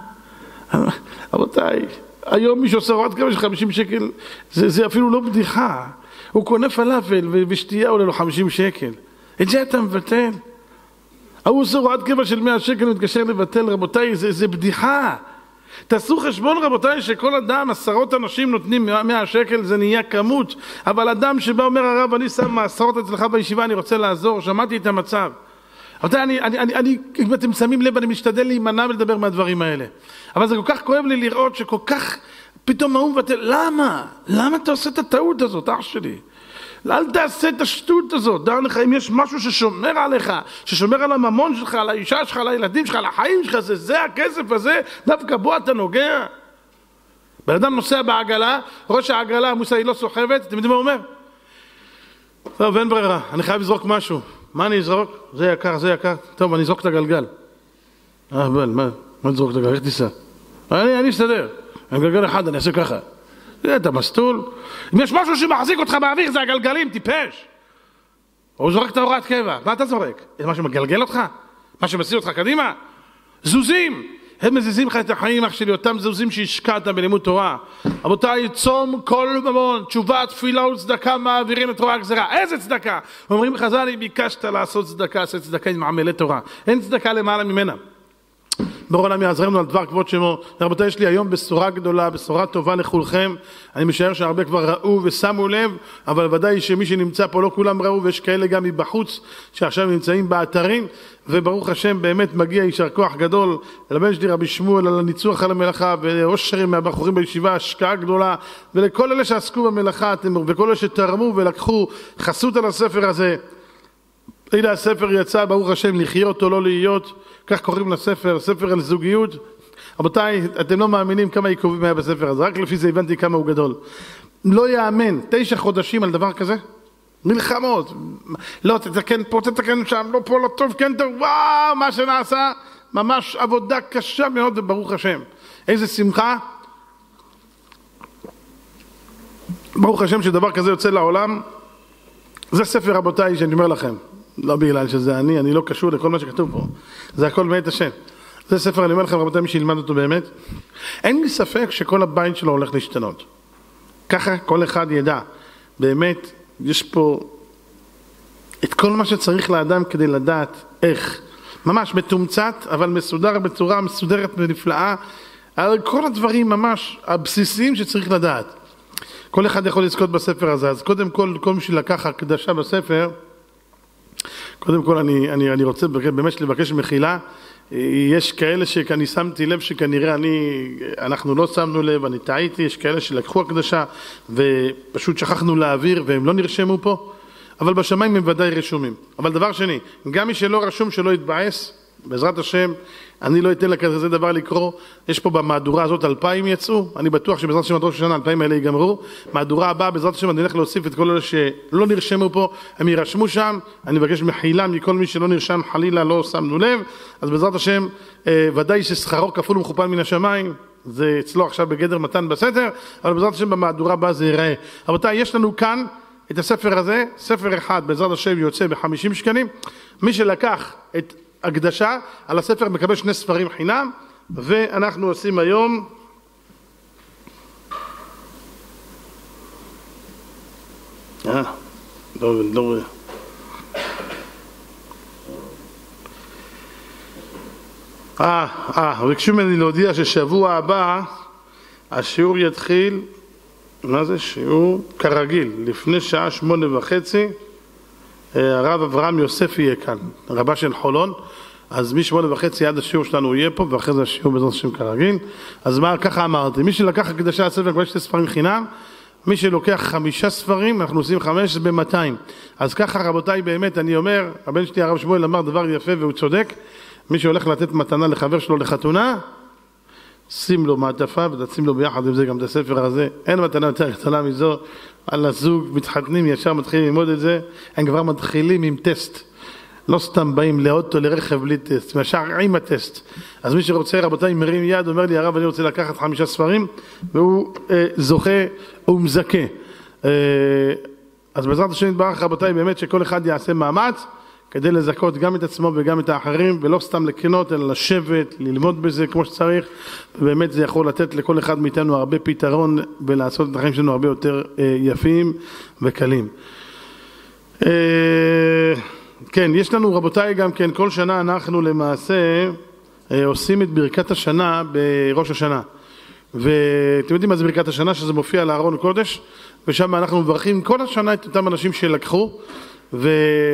רבותיי, היום מי שעושה הוראת קבע של חמישים שקל, זה, זה אפילו לא בדיחה. הוא קונה פלאפל ושתייה עולה לו חמישים שקל. את זה אתה מבטל? הוא עושה הוראת קבע של מאה שקל, הוא מתקשר לבטל, רבותיי, זה, זה בדיחה. תעשו חשבון, רבותיי, שכל אדם, עשרות אנשים נותנים מאה שקל, זה נהיה כמות, אבל אדם שבא אומר, הרב, אני שם מעשרות אצלך בישיבה, אני רוצה לעזור, שמעתי את המצב. רבותיי, אני, אני, אני, אני, אם אתם שמים לב, אני משתדל להימנע ולדבר מהדברים האלה. אבל זה כל כך כואב לי לראות שכל כך פתאום הוא מבטל. למה? למה אתה עושה את הטעות הזאת, אח שלי? אל תעשה את השטות הזאת. דע לך, אם יש משהו ששומר עליך, ששומר על הממון שלך, על האישה שלך, על הילדים שלך, על החיים שלך, זה, זה הכסף הזה, דווקא בו אתה נוגע. בן אדם נוסע בעגלה, ראש העגלה, המוסה היא לא סוחבת, אתם יודעים מה הוא אומר? טוב, אין ברירה, אני חייב לזרוק משהו. מה אני אזרוק? זה יקר, זה יקר. טוב, אני אזרוק את הגלגל. אה, אבל, מה? מה תזרוק את הגלגל? איך תיסע? אני, אני אסתדר. אני גלגל אחד, אני אעשה ככה. זה, אתה מסטול. אם יש משהו שמחזיק אותך באוויר, זה הגלגלים, טיפש. הוא זורק את ההוראת קבע. מה אתה זורק? זה מה שמגלגל אותך? מה שמסיע אותך קדימה? זוזים. הם מזיזים לך את החיים, אח שלי, אותם זוזים שהשקעת בלימוד תורה. רבותיי, צום כל ממון, תשובה, תפילה וצדקה, מעבירים את תורה הגזרה. איזה צדקה? אומרים חז"ל, ביקשת לעשות צדקה, עשה צדקה עם עמלי תורה. אין צדקה למעלה ממנה. ברור העולם יעזרנו על דבר כבוד שמו. רבותיי, יש לי היום בשורה גדולה, בשורה טובה לכולכם. אני משער שהרבה כבר ראו ושמו לב, אבל ודאי שמי שנמצא פה לא כולם ראו, ויש כאלה גם מבחוץ שעכשיו נמצאים באתרים, וברוך השם באמת מגיע יישר כוח גדול לבן שלי רבי שמואל על הניצוח על המלאכה, ואושר מהבחורים בישיבה, השקעה גדולה, ולכל אלה שעסקו במלאכה וכל אלה שתרמו ולקחו חסות על הספר הזה. הנה הספר יצא, ברוך השם, לחיות או לא להיות, כך קוראים לספר, ספר על זוגיות. רבותיי, אתם לא מאמינים כמה עיכובים היה בספר הזה, רק לפי זה הבנתי כמה הוא גדול. לא יאמן, תשע חודשים על דבר כזה, מלחמות, לא תתקן פה, תתקן שם, לא פה, לא טוב, כן טוב, וואו, מה שנעשה, ממש עבודה קשה מאוד, ברוך השם. איזה שמחה, ברוך השם שדבר כזה יוצא לעולם. זה ספר, רבותיי, שאני אומר לכם, לא בגלל שזה אני, אני לא קשור לכל מה שכתוב פה, זה הכל מאת השם. זה ספר, אני אומר לכם, רבותיי, מי שילמד אותו באמת, אין לי ספק שכל הבית שלו הולך להשתנות. ככה כל אחד ידע, באמת, יש פה את כל מה שצריך לאדם כדי לדעת איך, ממש מתומצת, אבל מסודר בצורה מסודרת ונפלאה, על כל הדברים ממש הבסיסיים שצריך לדעת. כל אחד יכול לזכות בספר הזה, אז קודם כל, כל מי שלקח הקדשה בספר, קודם כל אני, אני, אני רוצה באמת לבקש מחילה. יש כאלה שאני שמתי לב שכנראה אני, אנחנו לא שמנו לב, אני טעיתי, יש כאלה שלקחו הקדשה ופשוט שכחנו להעביר והם לא נרשמו פה, אבל בשמיים הם ודאי רשומים. אבל דבר שני, גם מי שלא רשום שלא יתבאס, בעזרת השם, אני לא אתן לכזה דבר לקרוא. יש פה במהדורה הזאת אלפיים יצאו, אני בטוח שבעזרת השם עד ראש השנה אלפיים האלה ייגמרו. מהדורה הבאה בעזרת השם אני הולך להוסיף את כל אלה שלא נרשמו פה, הם יירשמו שם. אני מבקש מחילה מכל מי שלא נרשם, חלילה לא שמנו לב. אז בעזרת השם ודאי ששכרו כפול ומכופל מן השמיים, זה אצלו עכשיו בגדר מתן בסתר, אבל בעזרת השם במהדורה הבאה זה ייראה. רבותיי, יש לנו כאן את הספר הזה, ספר אחד בעזרת השם יוצא ב-חמישים שקלים. מי שלקח את הקדשה על הספר מקבל שני ספרים חינם, ואנחנו עושים היום אה, לא, לא אה, אה, ביקשו ממני להודיע ששבוע הבא השיעור יתחיל, מה זה שיעור? כרגיל, לפני שעה שמונה וחצי, הרב אברהם יוסף יהיה כאן, רבה של חולון, אז משמונה וחצי עד השיעור שלנו יהיה פה, ואחרי זה השיעור בעזרת השם כרגיל. אז מה, ככה אמרתי, מי שלקח הקדשה לספר מקבל שתי ספרים חינם, מי שלוקח חמישה ספרים, אנחנו עושים חמש ב-מאתיים. אז ככה רבותיי, באמת אני אומר, הבן שלי הרב שמואל אמר דבר יפה והוא צודק, מי שהולך לתת מתנה לחבר שלו לחתונה, שים לו מעטפה ותשים לו ביחד עם זה גם את הספר הזה. אין מתנה יותר קטנה מזו. על הזוג מתחתנים ישר מתחילים ללמוד את זה, הם כבר מתחילים עם טסט, לא סתם באים לאוטו לרכב בלי טסט, ישר עם הטסט. אז מי שרוצה, רבותיי, מרים יד, אומר לי הרב אני רוצה לקחת חמישה ספרים, והוא אה, זוכה ומזכה. אה, אז בעזרת השם יתברך, רבותיי, באמת שכל אחד יעשה מאמץ כדי לזכות גם את עצמו וגם את האחרים, ולא סתם לקנות, אלא לשבת, ללמוד בזה כמו שצריך, ובאמת זה יכול לתת לכל אחד מאיתנו הרבה פתרון, ולעשות את החיים שלנו הרבה יותר אה, יפים וקלים. אה, כן, יש לנו רבותיי גם כן, כל שנה אנחנו למעשה אה, עושים את ברכת השנה בראש השנה. ואתם יודעים מה זה ברכת השנה? שזה מופיע על הארון קודש, ושם אנחנו מברכים כל השנה את אותם אנשים שלקחו, ו...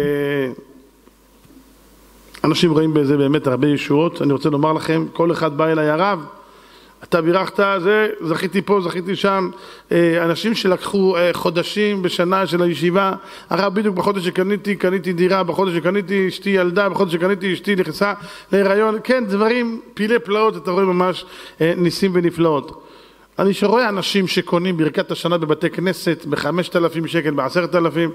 אנשים רואים בזה באמת הרבה ישועות. אני רוצה לומר לכם, כל אחד בא אליי הרב, אתה בירכת, זה, זכיתי פה, זכיתי שם. אנשים שלקחו חודשים בשנה של הישיבה, הרב בדיוק בחודש שקניתי, קניתי דירה, בחודש שקניתי אשתי ילדה, בחודש שקניתי אשתי נכנסה להיריון. כן, דברים, פילי פלאות, אתה רואה ממש ניסים ונפלאות. אני שרואה אנשים שקונים ברכת השנה בבתי כנסת ב-חמשת אלפים שקל, ב-עשרת אלפים.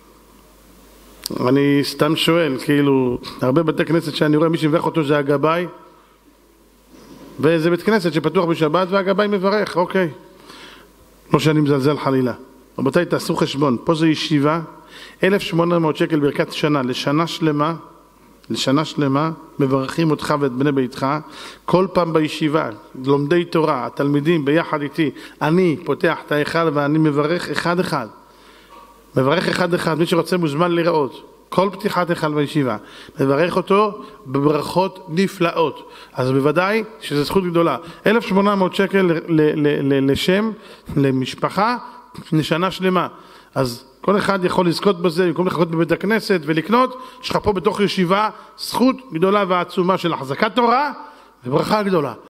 אני סתם שואל, כאילו, הרבה בתי כנסת שאני רואה, מי שמברך אותו זה הגבאי, וזה בית כנסת שפתוח בשבת והגבאי מברך, אוקיי. לא שאני מזלזל חלילה. רבותיי, תעשו חשבון, פה זה ישיבה, אלף ושמונה מאות שקל ברכת שנה, לשנה שלמה, לשנה שלמה, מברכים אותך ואת בני ביתך, כל פעם בישיבה, לומדי תורה, התלמידים ביחד איתי, אני פותח את ההיכל ואני מברך אחד אחד. מברך אחד אחד, מי שרוצה מוזמן לראות. כל פתיחת היכל בישיבה, מברך אותו בברכות נפלאות. אז בוודאי שזו זכות גדולה. אלף ושמונה מאות שקל ל- ל- ל- לשם, למשפחה, לשנה שלמה. אז כל אחד יכול לזכות בזה, במקום לחכות בבית הכנסת ולקנות, יש לך פה בתוך ישיבה זכות גדולה ועצומה של החזקת תורה וברכה גדולה.